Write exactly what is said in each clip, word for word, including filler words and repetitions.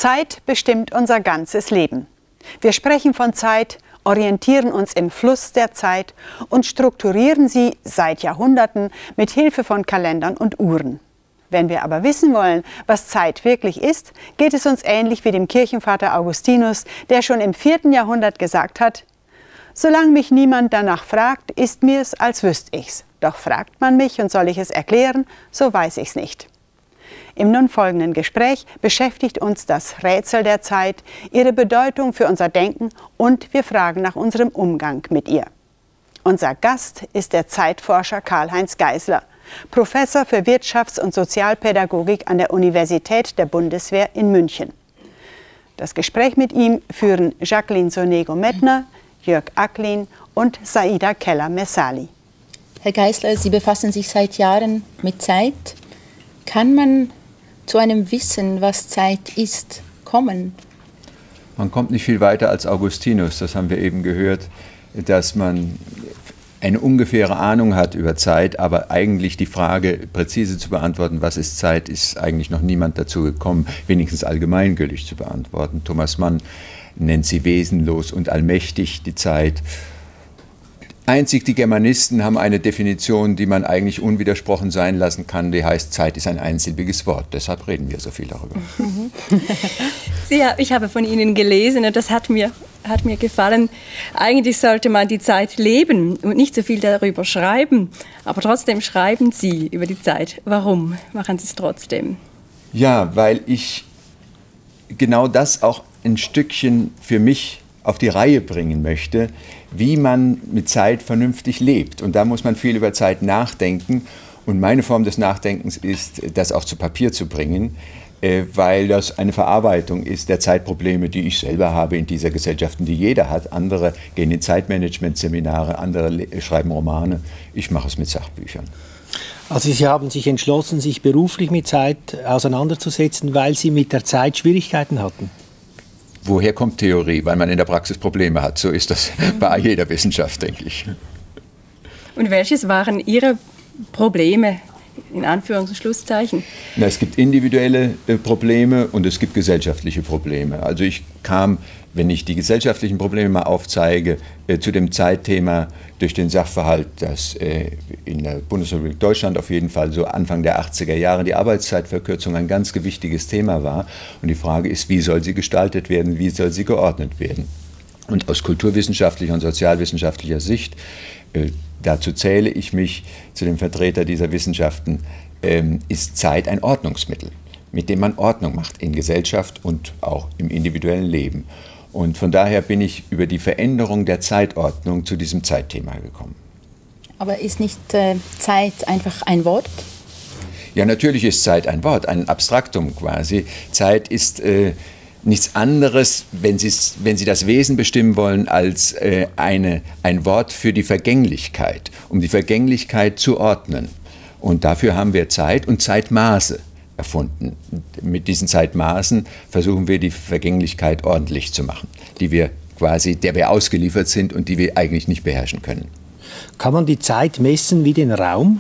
Zeit bestimmt unser ganzes Leben. Wir sprechen von Zeit, orientieren uns im Fluss der Zeit und strukturieren sie seit Jahrhunderten mit Hilfe von Kalendern und Uhren. Wenn wir aber wissen wollen, was Zeit wirklich ist, geht es uns ähnlich wie dem Kirchenvater Augustinus, der schon im vierten Jahrhundert gesagt hat: Solange mich niemand danach fragt, ist mir's, als wüsste ich's. Doch fragt man mich und soll ich es erklären, so weiß ich's nicht. Im nun folgenden Gespräch beschäftigt uns das Rätsel der Zeit, ihre Bedeutung für unser Denken und wir fragen nach unserem Umgang mit ihr. Unser Gast ist der Zeitforscher Karl-Heinz Geisler, Professor für Wirtschafts- und Sozialpädagogik an der Universität der Bundeswehr in München. Das Gespräch mit ihm führen Jacqueline Sonego-Mettner, Jörg Acklin und Saida Keller-Messali. Herr Geisler, Sie befassen sich seit Jahren mit Zeit. Kann man zu einem Wissen, was Zeit ist, kommen? Man kommt nicht viel weiter als Augustinus, das haben wir eben gehört, dass man eine ungefähre Ahnung hat über Zeit, aber eigentlich die Frage präzise zu beantworten, was ist Zeit, ist eigentlich noch niemand dazu gekommen, wenigstens allgemeingültig zu beantworten. Thomas Mann nennt sie wesenlos und allmächtig, die Zeit. Einzig die Germanisten haben eine Definition, die man eigentlich unwidersprochen sein lassen kann, die heißt, Zeit ist ein einsilbiges Wort. Deshalb reden wir so viel darüber. Sie, ich habe von Ihnen gelesen und das hat mir, hat mir gefallen. Eigentlich sollte man die Zeit leben und nicht so viel darüber schreiben. Aber trotzdem schreiben Sie über die Zeit. Warum machen Sie es trotzdem? Ja, weil ich genau das auch ein Stückchen für mich auf die Reihe bringen möchte, wie man mit Zeit vernünftig lebt. Und da muss man viel über Zeit nachdenken. Und meine Form des Nachdenkens ist, das auch zu Papier zu bringen, äh, weil das eine Verarbeitung ist der Zeitprobleme, die ich selber habe in dieser Gesellschaft, die jeder hat. Andere gehen in Zeitmanagement-Seminare, andere schreiben Romane. Ich mache es mit Sachbüchern. Also Sie haben sich entschlossen, sich beruflich mit Zeit auseinanderzusetzen, weil Sie mit der Zeit Schwierigkeiten hatten? Woher kommt Theorie? Weil man in der Praxis Probleme hat. So ist das bei jeder Wissenschaft, denke ich. Und welches waren Ihre Probleme, in Anführungs- und Schlusszeichen? Na, es gibt individuelle äh, Probleme und es gibt gesellschaftliche Probleme. Also ich kam, wenn ich die gesellschaftlichen Probleme mal aufzeige, äh, zu dem Zeitthema durch den Sachverhalt, dass äh, in der Bundesrepublik Deutschland auf jeden Fall so Anfang der achtziger Jahre die Arbeitszeitverkürzung ein ganz gewichtiges Thema war. Und die Frage ist, wie soll sie gestaltet werden, wie soll sie geordnet werden? Und aus kulturwissenschaftlicher und sozialwissenschaftlicher Sicht, äh, dazu zähle ich mich zu dem Vertreter dieser Wissenschaften, ähm, ist Zeit ein Ordnungsmittel, mit dem man Ordnung macht in Gesellschaft und auch im individuellen Leben. Und von daher bin ich über die Veränderung der Zeitordnung zu diesem Zeitthema gekommen. Aber ist nicht äh, Zeit einfach ein Wort? Ja, natürlich ist Zeit ein Wort, ein Abstraktum quasi. Zeit ist äh, nichts anderes, wenn, wenn Sie das Wesen bestimmen wollen, als äh, eine, ein Wort für die Vergänglichkeit, um die Vergänglichkeit zu ordnen. Und dafür haben wir Zeit und Zeitmaße erfunden. Mit diesen Zeitmaßen versuchen wir, die Vergänglichkeit ordentlich zu machen, die wir quasi, der wir ausgeliefert sind und die wir eigentlich nicht beherrschen können. Kann man die Zeit messen wie den Raum?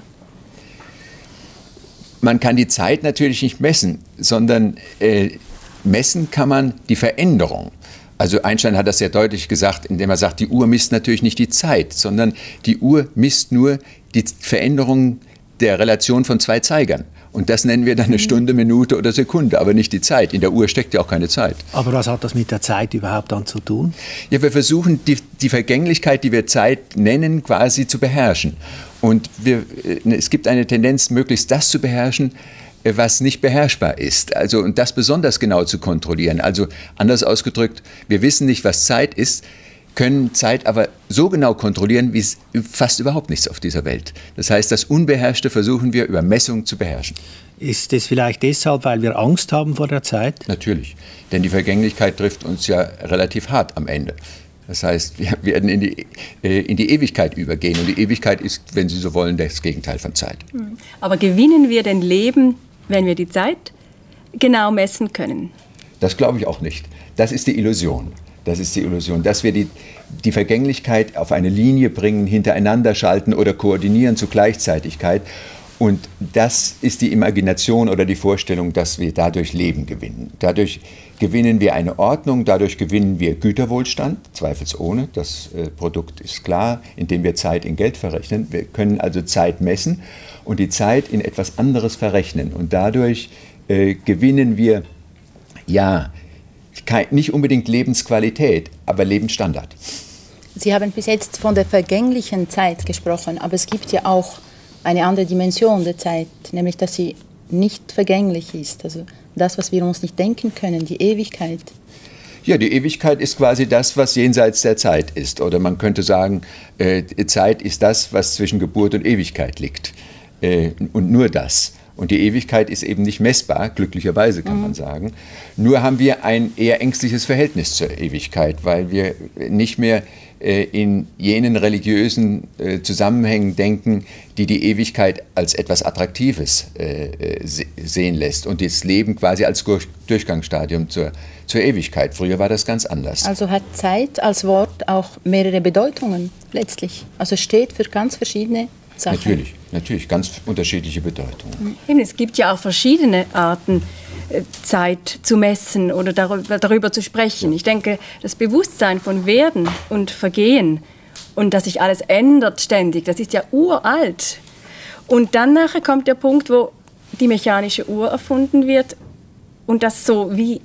Man kann die Zeit natürlich nicht messen, sondern äh, messen kann man die Veränderung. Also Einstein hat das sehr deutlich gesagt, indem er sagt, die Uhr misst natürlich nicht die Zeit, sondern die Uhr misst nur die Veränderung der Relation von zwei Zeigern. Und das nennen wir dann eine Stunde, Minute oder Sekunde, aber nicht die Zeit. In der Uhr steckt ja auch keine Zeit. Aber was hat das mit der Zeit überhaupt dann zu tun? Ja, wir versuchen, die, die Vergänglichkeit, die wir Zeit nennen, quasi zu beherrschen. Und wir, es gibt eine Tendenz, möglichst das zu beherrschen, was nicht beherrschbar ist. Also, und das besonders genau zu kontrollieren. Also anders ausgedrückt, wir wissen nicht, was Zeit ist, können Zeit aber so genau kontrollieren, wie es fast überhaupt nichts auf dieser Welt. Das heißt, das Unbeherrschte versuchen wir über Messung zu beherrschen. Ist es vielleicht deshalb, weil wir Angst haben vor der Zeit? Natürlich, denn die Vergänglichkeit trifft uns ja relativ hart am Ende. Das heißt, wir werden in die, äh, in die Ewigkeit übergehen und die Ewigkeit ist, wenn Sie so wollen, das Gegenteil von Zeit. Aber gewinnen wir denn Leben, wenn wir die Zeit genau messen können? Das glaube ich auch nicht. Das ist die Illusion. Das ist die Illusion, dass wir die, die Vergänglichkeit auf eine Linie bringen, hintereinander schalten oder koordinieren zur Gleichzeitigkeit. Und das ist die Imagination oder die Vorstellung, dass wir dadurch Leben gewinnen. Dadurch gewinnen wir eine Ordnung, dadurch gewinnen wir Güterwohlstand, zweifelsohne. Das äh, Produkt ist klar, indem wir Zeit in Geld verrechnen. Wir können also Zeit messen und die Zeit in etwas anderes verrechnen. Und dadurch äh, gewinnen wir, ja, kein, nicht unbedingt Lebensqualität, aber Lebensstandard. Sie haben bis jetzt von der vergänglichen Zeit gesprochen, aber es gibt ja auch eine andere Dimension der Zeit, nämlich dass sie nicht vergänglich ist. Also das, was wir uns nicht denken können, die Ewigkeit. Ja, die Ewigkeit ist quasi das, was jenseits der Zeit ist. Oder man könnte sagen, äh, Zeit ist das, was zwischen Geburt und Ewigkeit liegt. Äh, und nur das. Und die Ewigkeit ist eben nicht messbar, glücklicherweise kann mhm. man sagen. Nur haben wir ein eher ängstliches Verhältnis zur Ewigkeit, weil wir nicht mehr äh, in jenen religiösen äh, Zusammenhängen denken, die die Ewigkeit als etwas Attraktives äh, sehen lässt und das Leben quasi als Durchgangsstadium zur, zur Ewigkeit. Früher war das ganz anders. Also hat Zeit als Wort auch mehrere Bedeutungen letztlich. Also steht für ganz verschiedene Sachen. Natürlich, natürlich, ganz unterschiedliche Bedeutungen. Eben, es gibt ja auch verschiedene Arten, Zeit zu messen oder darüber, darüber zu sprechen. Ich denke, das Bewusstsein von Werden und Vergehen und dass sich alles ändert ständig, das ist ja uralt. Und dann nachher kommt der Punkt, wo die mechanische Uhr erfunden wird und das so wie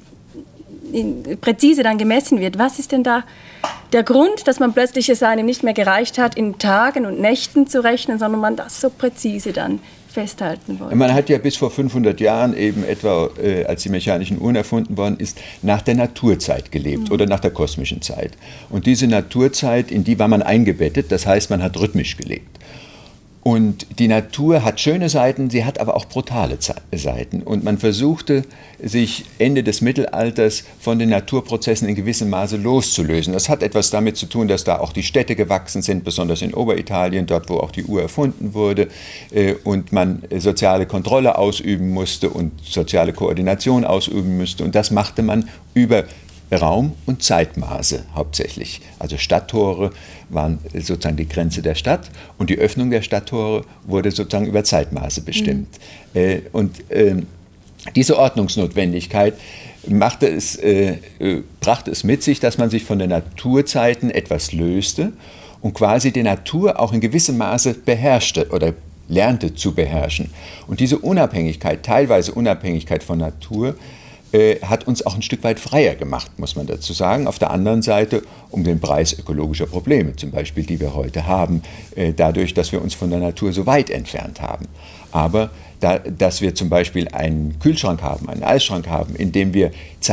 präzise dann gemessen wird. Was ist denn da der Grund, dass man plötzlich es einem nicht mehr gereicht hat, in Tagen und Nächten zu rechnen, sondern man das so präzise dann festhalten wollte? Man hat ja bis vor fünfhundert Jahren eben etwa, äh, als die mechanischen Uhren erfunden worden ist, nach der Naturzeit gelebt mhm. oder nach der kosmischen Zeit. Und diese Naturzeit, in die war man eingebettet, das heißt, man hat rhythmisch gelebt. Und die Natur hat schöne Seiten, sie hat aber auch brutale Seiten. Und man versuchte, sich Ende des Mittelalters von den Naturprozessen in gewissem Maße loszulösen. Das hat etwas damit zu tun, dass da auch die Städte gewachsen sind, besonders in Oberitalien, dort wo auch die Uhr erfunden wurde, und man soziale Kontrolle ausüben musste und soziale Koordination ausüben musste. Und das machte man über Raum- und Zeitmaße hauptsächlich. Also Stadttore waren sozusagen die Grenze der Stadt und die Öffnung der Stadttore wurde sozusagen über Zeitmaße bestimmt. Mhm. Äh, und äh, diese Ordnungsnotwendigkeit machte es, äh, brachte es mit sich, dass man sich von den Naturzeiten etwas löste und quasi die Natur auch in gewissem Maße beherrschte oder lernte zu beherrschen. Und diese Unabhängigkeit, teilweise Unabhängigkeit von Natur, hat uns auch ein Stück weit freier gemacht, muss man dazu sagen. Auf der anderen Seite um den Preis ökologischer Probleme, zum Beispiel, die wir heute haben, dadurch, dass wir uns von der Natur so weit entfernt haben. Aber da, dass wir zum Beispiel einen Kühlschrank haben, einen Eisschrank haben, in dem wir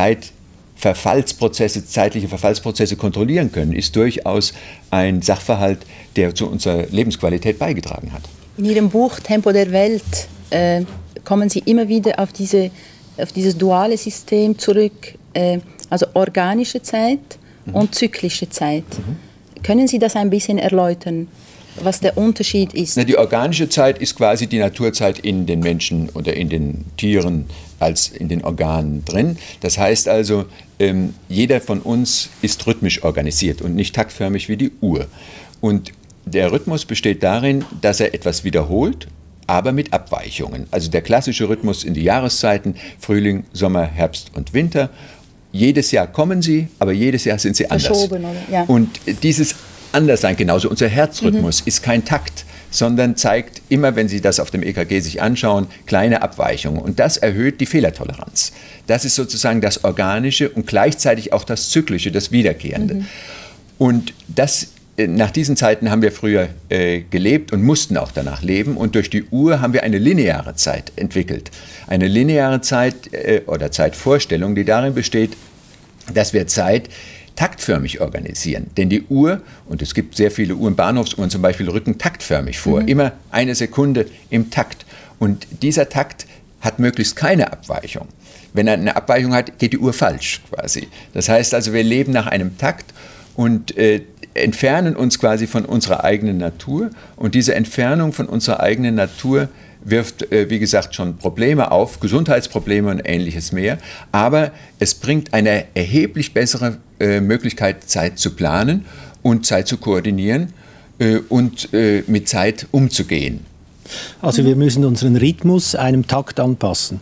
Zeitverfallsprozesse, zeitliche Verfallsprozesse kontrollieren können, ist durchaus ein Sachverhalt, der zu unserer Lebensqualität beigetragen hat. In Ihrem Buch Tempo der Welt äh, kommen Sie immer wieder auf diese auf dieses duale System zurück, äh, also organische Zeit mhm. und zyklische Zeit. Mhm. Können Sie das ein bisschen erläutern, was der Unterschied ist? Na, die organische Zeit ist quasi die Naturzeit in den Menschen oder in den Tieren als in den Organen drin. Das heißt also, ähm, jeder von uns ist rhythmisch organisiert und nicht taktförmig wie die Uhr. Und der Rhythmus besteht darin, dass er etwas wiederholt, aber mit Abweichungen. Also der klassische Rhythmus in die Jahreszeiten, Frühling, Sommer, Herbst und Winter. Jedes Jahr kommen sie, aber jedes Jahr sind sie anders. Verschoben, oder? Ja. Und dieses Anderssein, genauso unser Herzrhythmus, mhm. ist kein Takt, sondern zeigt immer, wenn Sie das auf dem E K G sich anschauen, kleine Abweichungen. Und das erhöht die Fehlertoleranz. Das ist sozusagen das Organische und gleichzeitig auch das Zyklische, das Wiederkehrende. Mhm. Und das Nach diesen Zeiten haben wir früher äh, gelebt und mussten auch danach leben. Und durch die Uhr haben wir eine lineare Zeit entwickelt. Eine lineare Zeit äh, oder Zeitvorstellung, die darin besteht, dass wir Zeit taktförmig organisieren. Denn die Uhr, und es gibt sehr viele Uhren, Bahnhofsuhren zum Beispiel, rücken taktförmig vor. Mhm. Immer eine Sekunde im Takt. Und dieser Takt hat möglichst keine Abweichung. Wenn er eine Abweichung hat, geht die Uhr falsch quasi. Das heißt also, wir leben nach einem Takt und äh, entfernen uns quasi von unserer eigenen Natur. Und diese Entfernung von unserer eigenen Natur wirft, äh, wie gesagt, schon Probleme auf, Gesundheitsprobleme und Ähnliches mehr. Aber es bringt eine erheblich bessere äh, Möglichkeit, Zeit zu planen und Zeit zu koordinieren äh, und äh, mit Zeit umzugehen. Also wir müssen unseren Rhythmus einem Takt anpassen.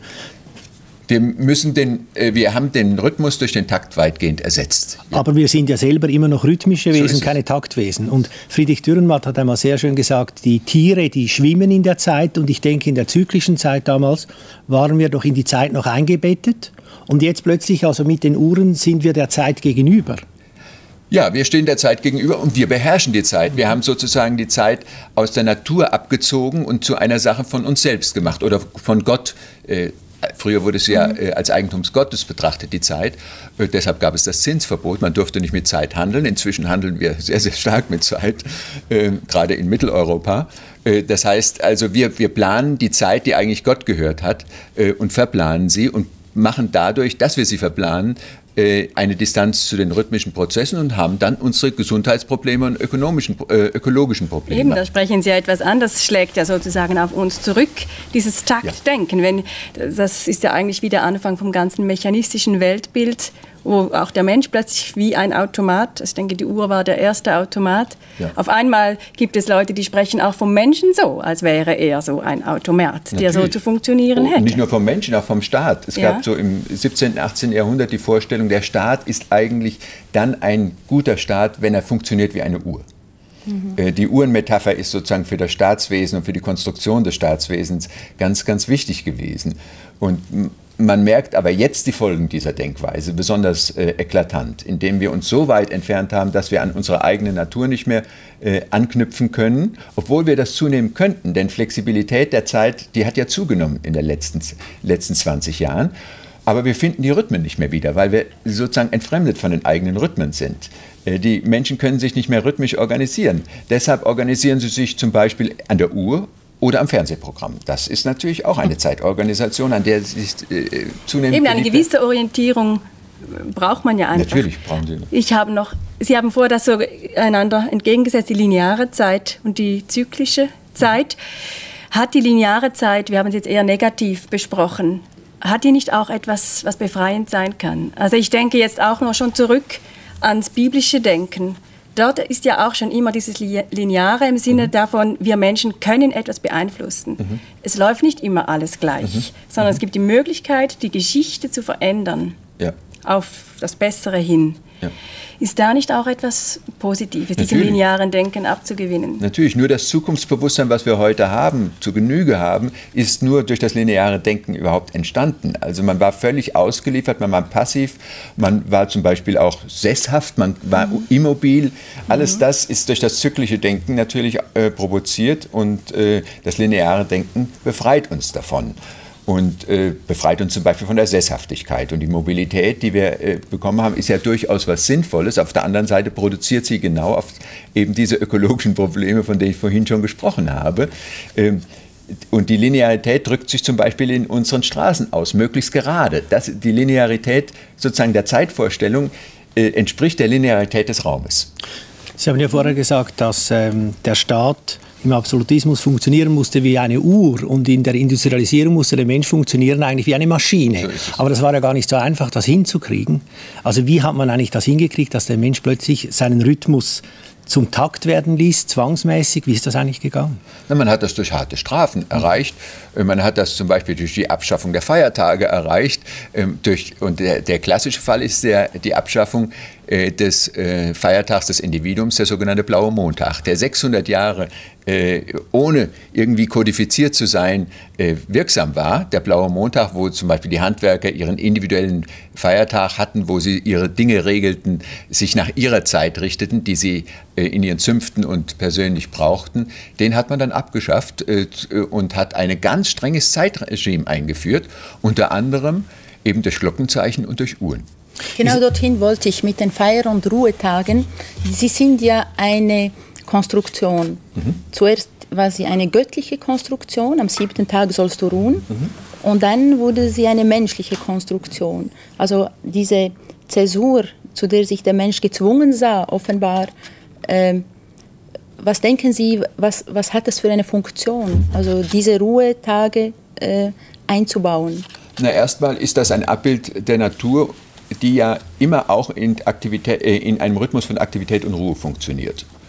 Wir, müssen den, äh, wir haben den Rhythmus durch den Takt weitgehend ersetzt. Ja. Aber wir sind ja selber immer noch rhythmische Wesen, so keine Taktwesen. Und Friedrich Dürrenmatt hat einmal sehr schön gesagt, die Tiere, die schwimmen in der Zeit. Und ich denke, in der zyklischen Zeit damals waren wir doch in die Zeit noch eingebettet. Und jetzt plötzlich, also mit den Uhren, sind wir der Zeit gegenüber. Ja, wir stehen der Zeit gegenüber und wir beherrschen die Zeit. Wir haben sozusagen die Zeit aus der Natur abgezogen und zu einer Sache von uns selbst gemacht oder von Gott. Äh, früher wurde es ja äh, als Eigentums Gottes betrachtet, die Zeit. Äh, deshalb gab es das Zinsverbot. Man durfte nicht mit Zeit handeln. Inzwischen handeln wir sehr, sehr stark mit Zeit, äh, gerade in Mitteleuropa. Äh, das heißt also, wir, wir planen die Zeit, die eigentlich Gott gehört hat, äh, und verplanen sie und machen dadurch, dass wir sie verplanen, eine Distanz zu den rhythmischen Prozessen und haben dann unsere Gesundheitsprobleme und ökonomischen, äh, ökologischen Probleme. Eben, da sprechen Sie ja etwas an, das schlägt ja sozusagen auf uns zurück, dieses Taktdenken. Ja. Wenn, das ist ja eigentlich wie der Anfang vom ganzen mechanistischen Weltbild, wo auch der Mensch plötzlich wie ein Automat, ich denke, die Uhr war der erste Automat. Ja. Auf einmal gibt es Leute, die sprechen auch vom Menschen so, als wäre er so ein Automat, Natürlich. der so zu funktionieren hätte. Und nicht nur vom Menschen, auch vom Staat. Es ja. gab so im siebzehnten, achtzehnten Jahrhundert die Vorstellung, der Staat ist eigentlich dann ein guter Staat, wenn er funktioniert wie eine Uhr. Mhm. Die Uhrenmetapher ist sozusagen für das Staatswesen und für die Konstruktion des Staatswesens ganz, ganz wichtig gewesen. Und man merkt aber jetzt die Folgen dieser Denkweise besonders äh, eklatant, indem wir uns so weit entfernt haben, dass wir an unsere eigene Natur nicht mehr äh, anknüpfen können, obwohl wir das zunehmen könnten. Denn Flexibilität der Zeit, die hat ja zugenommen in den letzten, letzten zwanzig Jahren. Aber wir finden die Rhythmen nicht mehr wieder, weil wir sozusagen entfremdet von den eigenen Rhythmen sind. Äh, die Menschen können sich nicht mehr rhythmisch organisieren. Deshalb organisieren sie sich zum Beispiel an der Uhr oder am Fernsehprogramm. Das ist natürlich auch eine Zeitorganisation, an der sich äh, zunehmend... Eben eine gewisse Orientierung braucht man ja einfach. Natürlich brauchen Sie. Ich habe noch, Sie haben vorher das so einander entgegengesetzt, die lineare Zeit und die zyklische Zeit. Hat die lineare Zeit, wir haben es jetzt eher negativ besprochen, hat die nicht auch etwas, was befreiend sein kann? Also ich denke jetzt auch noch schon zurück ans biblische Denken. Dort ist ja auch schon immer dieses Lineare im Sinne mhm. davon, wir Menschen können etwas beeinflussen. Mhm. Es läuft nicht immer alles gleich, mhm. sondern mhm. es gibt die Möglichkeit, die Geschichte zu verändern, ja. auf das Bessere hin. Ja. Ist da nicht auch etwas Positives, diesem linearen Denken abzugewinnen? Natürlich, nur das Zukunftsbewusstsein, was wir heute haben, zu Genüge haben, ist nur durch das lineare Denken überhaupt entstanden. Also man war völlig ausgeliefert, man war passiv, man war zum Beispiel auch sesshaft, man war mhm. immobil. Alles mhm. das ist durch das zyklische Denken natürlich äh, provoziert und äh, das lineare Denken befreit uns davon. Und äh, befreit uns zum Beispiel von der Sesshaftigkeit. Und die Mobilität, die wir äh, bekommen haben, ist ja durchaus was Sinnvolles. Auf der anderen Seite produziert sie genau auf eben diese ökologischen Probleme, von denen ich vorhin schon gesprochen habe. Ähm, und die Linearität drückt sich zum Beispiel in unseren Straßen aus, möglichst gerade. Das, die Linearität sozusagen der Zeitvorstellung äh, entspricht der Linearität des Raumes. Sie haben ja vorher gesagt, dass ähm, der Staat im Absolutismus funktionieren musste wie eine Uhr und in der Industrialisierung musste der Mensch funktionieren eigentlich wie eine Maschine. So Aber das war ja gar nicht so einfach, das hinzukriegen. Also wie hat man eigentlich das hingekriegt, dass der Mensch plötzlich seinen Rhythmus zum Takt werden ließ, zwangsmäßig? Wie ist das eigentlich gegangen? Na, man hat das durch harte Strafen erreicht. Man hat das zum Beispiel durch die Abschaffung der Feiertage erreicht. Ähm, durch, und der, der klassische Fall ist der, die Abschaffung äh, des äh, Feiertags des Individuums, der sogenannte Blaue Montag, der sechshundert Jahre äh, ohne irgendwie kodifiziert zu sein äh, wirksam war. Der Blaue Montag, wo zum Beispiel die Handwerker ihren individuellen Feiertag hatten, wo sie ihre Dinge regelten, sich nach ihrer Zeit richteten, die sie äh, in ihren Zünften und persönlich brauchten, den hat man dann abgeschafft äh, und hat ein ganz strenges Zeitregime eingeführt, unter anderem eben durch Glockenzeichen und durch Uhren. Genau dorthin wollte ich mit den Feier- und Ruhetagen. Sie sind ja eine Konstruktion. Mhm. Zuerst war sie eine göttliche Konstruktion, am siebten Tag sollst du ruhen. Mhm. Und dann wurde sie eine menschliche Konstruktion. Also diese Zäsur, zu der sich der Mensch gezwungen sah, offenbar. Äh, was denken Sie, was, was hat das für eine Funktion, also diese Ruhetage äh, einzubauen? Na, erstmal ist das ein Abbild der Natur, die ja immer auch in, Aktivität, äh, in einem Rhythmus von Aktivität und Ruhe funktioniert.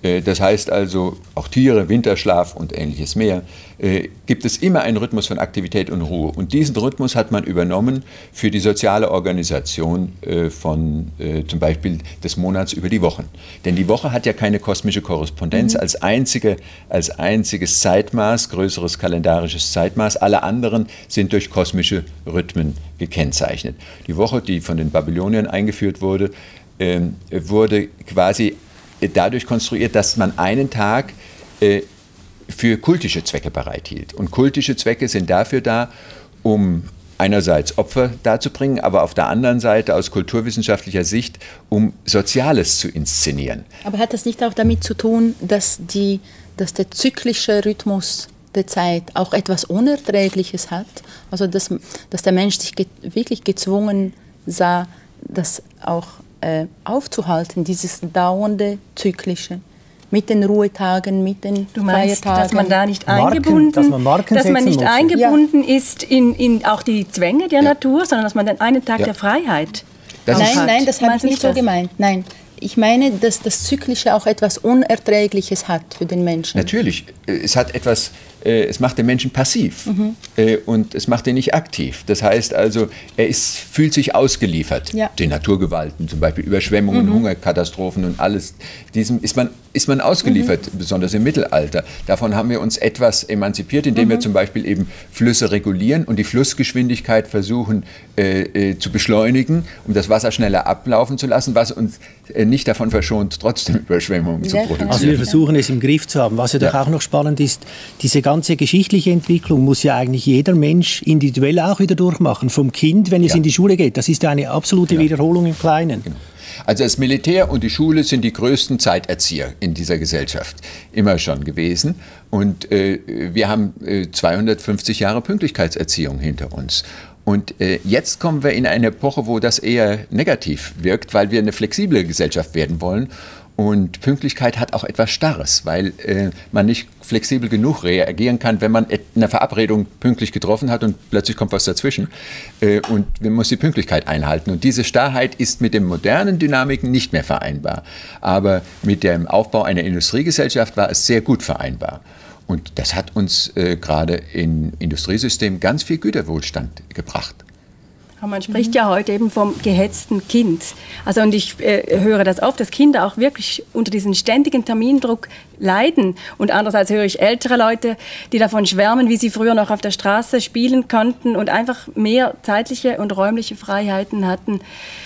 Das heißt also, auch Tiere, Winterschlaf und ähnliches mehr, äh, gibt es immer einen Rhythmus von Aktivität und Ruhe. Und diesen Rhythmus hat man übernommen für die soziale Organisation äh, von äh, zum Beispiel des Monats über die Wochen. Denn die Woche hat ja keine kosmische Korrespondenz mhm. als, einzige, als einziges Zeitmaß, größeres kalendarisches Zeitmaß. Alle anderen sind durch kosmische Rhythmen gekennzeichnet. Die Woche, die von den Babyloniern eingeführt wurde, äh, wurde quasi dadurch konstruiert, dass man einen Tag äh, für kultische Zwecke bereithielt. Und kultische Zwecke sind dafür da, um einerseits Opfer darzubringen, aber auf der anderen Seite aus kulturwissenschaftlicher Sicht, um Soziales zu inszenieren. Aber hat das nicht auch damit zu tun, dass, die, dass der zyklische Rhythmus der Zeit auch etwas Unerträgliches hat? Also dass, dass der Mensch sich ge wirklich gezwungen sah, das auch Äh, aufzuhalten, dieses dauernde, zyklische, mit den Ruhetagen, mit den du meinst, Feiertagen. Dass man da nicht Marken, eingebunden, dass man, Marken dass man nicht muss. eingebunden ja. ist in, in auch die Zwänge der ja. Natur, sondern dass man den einen Tag ja. der Freiheit das Nein, hat. nein, das habe ich nicht so das? gemeint. Nein, ich meine, dass das Zyklische auch etwas Unerträgliches hat für den Menschen. Natürlich, es hat etwas, es macht den Menschen passiv mhm. und es macht ihn nicht aktiv. Das heißt also, er ist, fühlt sich ausgeliefert ja. den Naturgewalten, zum Beispiel Überschwemmungen, mhm. Hungerkatastrophen und alles. Diesem ist man, ist man ausgeliefert, mhm. besonders im Mittelalter. Davon haben wir uns etwas emanzipiert, indem mhm. wir zum Beispiel eben Flüsse regulieren und die Flussgeschwindigkeit versuchen äh, äh, zu beschleunigen, um das Wasser schneller ablaufen zu lassen, was uns äh, nicht davon verschont, trotzdem Überschwemmungen ja. zu produzieren. Also wir versuchen es im Griff zu haben. Was ja, ja. doch auch noch spannend ist, diese ganze geschichtliche Entwicklung muss ja eigentlich jeder Mensch individuell auch wieder durchmachen. Vom Kind, wenn es ja. in die Schule geht. Das ist eine absolute ja. Wiederholung im Kleinen. Genau. Also das Militär und die Schule sind die größten Zeiterzieher in dieser Gesellschaft immer schon gewesen. Und äh, wir haben äh, zweihundertfünfzig Jahre Pünktlichkeitserziehung hinter uns. Und äh, jetzt kommen wir in eine Epoche, wo das eher negativ wirkt, weil wir eine flexible Gesellschaft werden wollen. Und Pünktlichkeit hat auch etwas Starres, weil äh, man nicht flexibel genug reagieren kann, wenn man eine Verabredung pünktlich getroffen hat und plötzlich kommt was dazwischen. Äh, und man muss die Pünktlichkeit einhalten. Und diese Starrheit ist mit den modernen Dynamiken nicht mehr vereinbar. Aber mit dem Aufbau einer Industriegesellschaft war es sehr gut vereinbar. Und das hat uns äh, gerade im Industriesystem ganz viel Güterwohlstand gebracht. Man spricht ja heute eben vom gehetzten Kind. Also und ich äh, höre das oft, dass Kinder auch wirklich unter diesem ständigen Termindruck leiden. Und andererseits höre ich ältere Leute, die davon schwärmen, wie sie früher noch auf der Straße spielen konnten und einfach mehr zeitliche und räumliche Freiheiten hatten.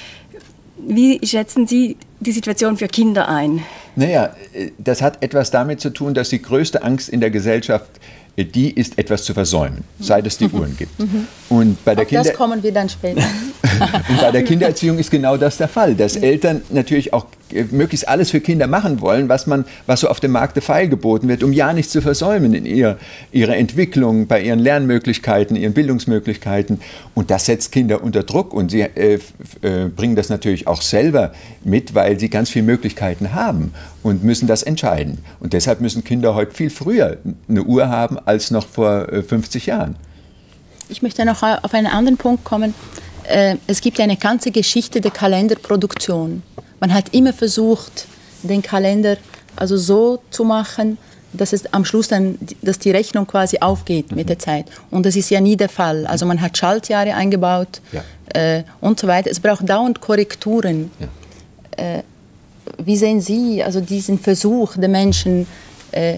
Wie schätzen Sie die Situation für Kinder ein? Naja, das hat etwas damit zu tun, dass die größte Angst in der Gesellschaft die ist, etwas zu versäumen, seit es die Uhren gibt. Und bei der Auf Kinder das kommen wir dann später. Und bei der Kindererziehung ist genau das der Fall, dass Eltern natürlich auch möglichst alles für Kinder machen wollen, was, man, was so auf dem Markte feilgeboten wird, um ja nichts zu versäumen in ihr, ihrer Entwicklung, bei ihren Lernmöglichkeiten, ihren Bildungsmöglichkeiten. Und das setzt Kinder unter Druck und sie äh, äh, bringen das natürlich auch selber mit, weil sie ganz viele Möglichkeiten haben und müssen das entscheiden. Und deshalb müssen Kinder heute viel früher eine Uhr haben als noch vor äh, fünfzig Jahren. Ich möchte noch auf einen anderen Punkt kommen. Es gibt eine ganze Geschichte der Kalenderproduktion. Man hat immer versucht, den Kalender also so zu machen, dass es am Schluss dann, dass die Rechnung quasi aufgeht mit der Zeit. Und das ist ja nie der Fall. Also man hat Schaltjahre eingebaut ja. äh, und so weiter. Es braucht dauernd Korrekturen. Ja. Äh, wie sehen Sie also diesen Versuch der Menschen, äh,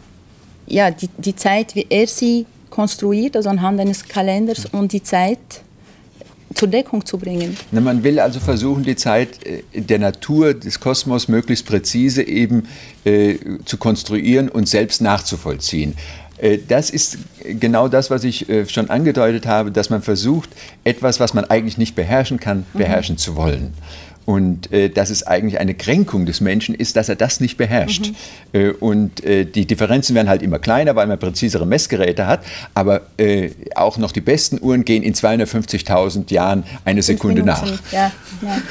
ja, die, die Zeit, wie er sie konstruiert, also anhand eines Kalenders und die Zeit zur Deckung zu bringen? Na, man will also versuchen, die Zeit der Natur, des Kosmos möglichst präzise eben äh, zu konstruieren und selbst nachzuvollziehen. Äh, das ist genau das, was ich äh, schon angedeutet habe, dass man versucht, etwas, was man eigentlich nicht beherrschen kann, beherrschen mhm. zu wollen. Und äh, dass es eigentlich eine Kränkung des Menschen ist, dass er das nicht beherrscht. Mhm. Äh, und äh, die Differenzen werden halt immer kleiner, weil man präzisere Messgeräte hat. Aber äh, auch noch die besten Uhren gehen in zweihundertfünfzigtausend Jahren eine Sekunde nach. Ja, ja, ja.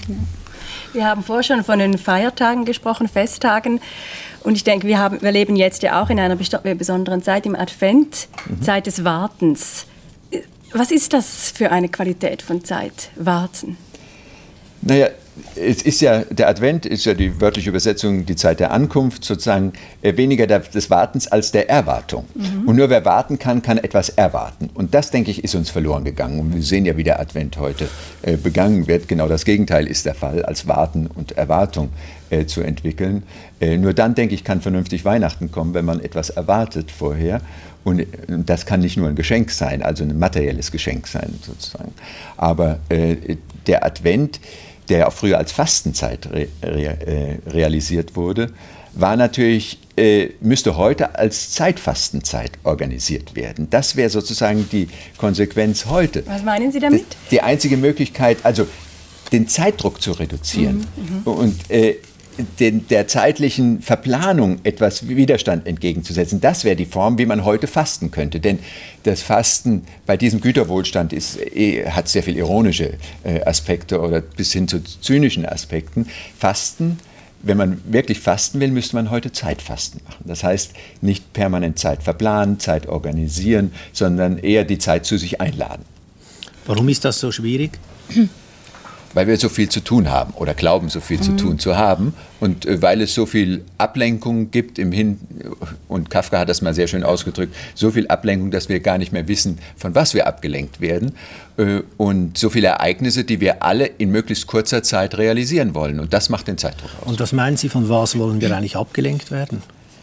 Wir haben vorher schon von den Feiertagen gesprochen, Festtagen. Und ich denke, wir, haben, wir leben jetzt ja auch in einer besonderen Zeit im Advent, mhm. Zeit des Wartens. Was ist das für eine Qualität von Zeit, Warten? Naja, es ist ja, der Advent ist ja die wörtliche Übersetzung, die Zeit der Ankunft, sozusagen äh, weniger der, des Wartens als der Erwartung. Mhm. Und nur wer warten kann, kann etwas erwarten. Und das, denke ich, ist uns verloren gegangen. Und wir sehen ja, wie der Advent heute äh, begangen wird. Genau das Gegenteil ist der Fall, als Warten und Erwartung äh, zu entwickeln. Äh, nur dann, denke ich, kann vernünftig Weihnachten kommen, wenn man etwas erwartet vorher. Und das kann nicht nur ein Geschenk sein, also ein materielles Geschenk sein, sozusagen. Aber äh, der Advent, der auch früher als Fastenzeit re, re, äh, realisiert wurde, war natürlich, äh, müsste heute als Zeitfastenzeit organisiert werden. Das wäre sozusagen die Konsequenz heute. Was meinen Sie damit? Das, die einzige Möglichkeit, also den Zeitdruck zu reduzieren mhm, und äh, den, der zeitlichen Verplanung etwas Widerstand entgegenzusetzen. Das wäre die Form, wie man heute fasten könnte. Denn das Fasten bei diesem Güterwohlstand ist, eh, hat sehr viel ironische äh, Aspekte oder bis hin zu zynischen Aspekten. Fasten, wenn man wirklich fasten will, müsste man heute Zeitfasten machen. Das heißt, nicht permanent Zeit verplanen, Zeit organisieren, sondern eher die Zeit zu sich einladen. Warum ist das so schwierig? Weil wir so viel zu tun haben oder glauben, so viel mhm. zu tun zu haben. Und äh, weil es so viel Ablenkung gibt im Hin... Und Kafka hat das mal sehr schön ausgedrückt, so viel Ablenkung, dass wir gar nicht mehr wissen, von was wir abgelenkt werden. Äh, und so viele Ereignisse, die wir alle in möglichst kurzer Zeit realisieren wollen. Und das macht den Zeitdruck aus. Und was meinen Sie, von was wollen wir eigentlich abgelenkt werden?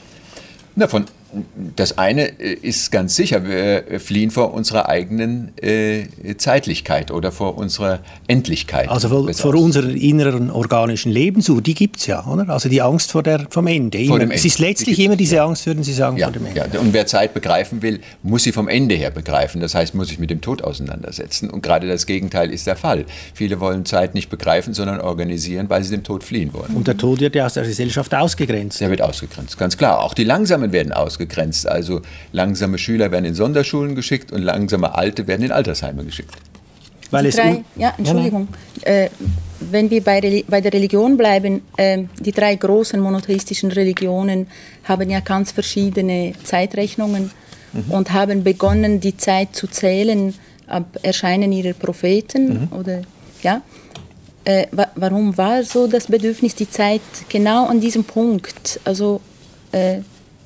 Na, von... Das eine ist ganz sicher, wir fliehen vor unserer eigenen äh, Zeitlichkeit oder vor unserer Endlichkeit. Also vor, vor unserer inneren organischen Lebensuhr, die gibt es ja, oder? Also die Angst vor der, vom Ende. Immer. Vor dem Ende. Es ist letztlich die immer diese ja. Angst, würden Sie sagen, ja, vor dem Ende. Ja. Und wer Zeit begreifen will, muss sie vom Ende her begreifen. Das heißt, muss sich mit dem Tod auseinandersetzen. Und gerade das Gegenteil ist der Fall. Viele wollen Zeit nicht begreifen, sondern organisieren, weil sie dem Tod fliehen wollen. Und der Tod wird ja aus der Gesellschaft ausgegrenzt. Der wird ausgegrenzt, ganz klar. Auch die Langsamen werden ausgegrenzt. Also langsame Schüler werden in Sonderschulen geschickt und langsame Alte werden in Altersheime geschickt. Weil es drei, ja, Entschuldigung. Äh, wenn wir bei, bei der Religion bleiben, äh, die drei großen monotheistischen Religionen haben ja ganz verschiedene Zeitrechnungen mhm. und haben begonnen, die Zeit zu zählen ab Erscheinen ihrer Propheten. Mhm. Oder, ja. Äh, wa warum war so das Bedürfnis, die Zeit genau an diesem Punkt, also äh,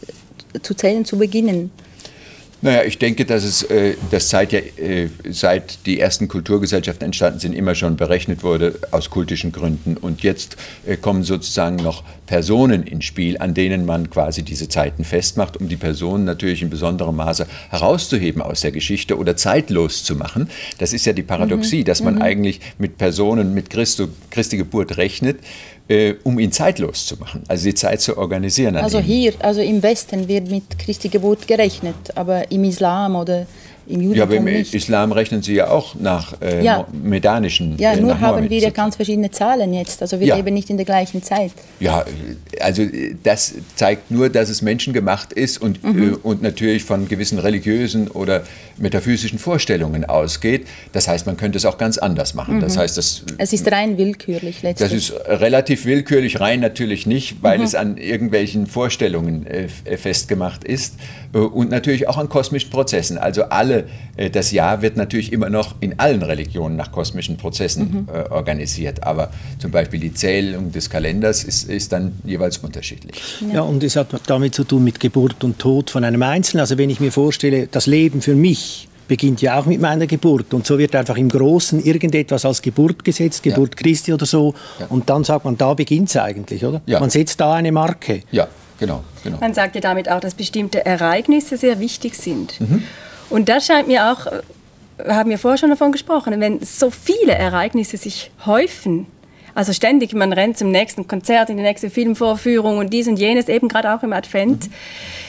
zu zählen, zu beginnen? Naja, ich denke, dass es äh, das Zeit ja, äh, seit die ersten Kulturgesellschaften entstanden sind, immer schon berechnet wurde aus kultischen Gründen. Und jetzt äh, kommen sozusagen noch Personen ins Spiel, an denen man quasi diese Zeiten festmacht, um die Personen natürlich in besonderem Maße herauszuheben aus der Geschichte oder zeitlos zu machen. Das ist ja die Paradoxie, mhm. dass man mhm. eigentlich mit Personen mit Christo, Christi Geburt rechnet, Äh, um ihn zeitlos zu machen, also die Zeit zu organisieren. Also hier, also im Westen wird mit Christi Geburt gerechnet, aber im Islam oder im Judentum ja, aber im nicht. Islam rechnen sie ja auch nach äh, ja. medanischen. Ja, äh, nur haben wir ja ganz verschiedene Zahlen jetzt, also wir ja. leben nicht in der gleichen Zeit. Ja, also das zeigt nur, dass es menschengemacht ist und, mhm. äh, und natürlich von gewissen religiösen oder metaphysischen Vorstellungen ausgeht. Das heißt, man könnte es auch ganz anders machen. Mhm. Das heißt, das, es ist rein willkürlich letztlich. Das ist relativ willkürlich, rein natürlich nicht, weil mhm. es an irgendwelchen Vorstellungen äh, festgemacht ist äh, und natürlich auch an kosmischen Prozessen. Also alle, äh, das Jahr wird natürlich immer noch in allen Religionen nach kosmischen Prozessen mhm. äh, organisiert, aber zum Beispiel die Zählung des Kalenders ist, ist dann jeweils unterschiedlich. Ja. ja, und es hat damit zu tun mit Geburt und Tod von einem Einzelnen. Also wenn ich mir vorstelle, das Leben für mich beginnt ja auch mit meiner Geburt. Und so wird einfach im Großen irgendetwas als Geburt gesetzt, Geburt ja. Christi oder so. Ja. Und dann sagt man, da beginnt es eigentlich, oder? Ja. Man setzt da eine Marke. Ja, genau, genau. Man sagt ja damit auch, dass bestimmte Ereignisse sehr wichtig sind. Mhm. Und das scheint mir auch, haben wir vorher schon davon gesprochen, wenn so viele Ereignisse sich häufen, also ständig, man rennt zum nächsten Konzert, in die nächste Filmvorführung und dies und jenes, eben gerade auch im Advent, mhm.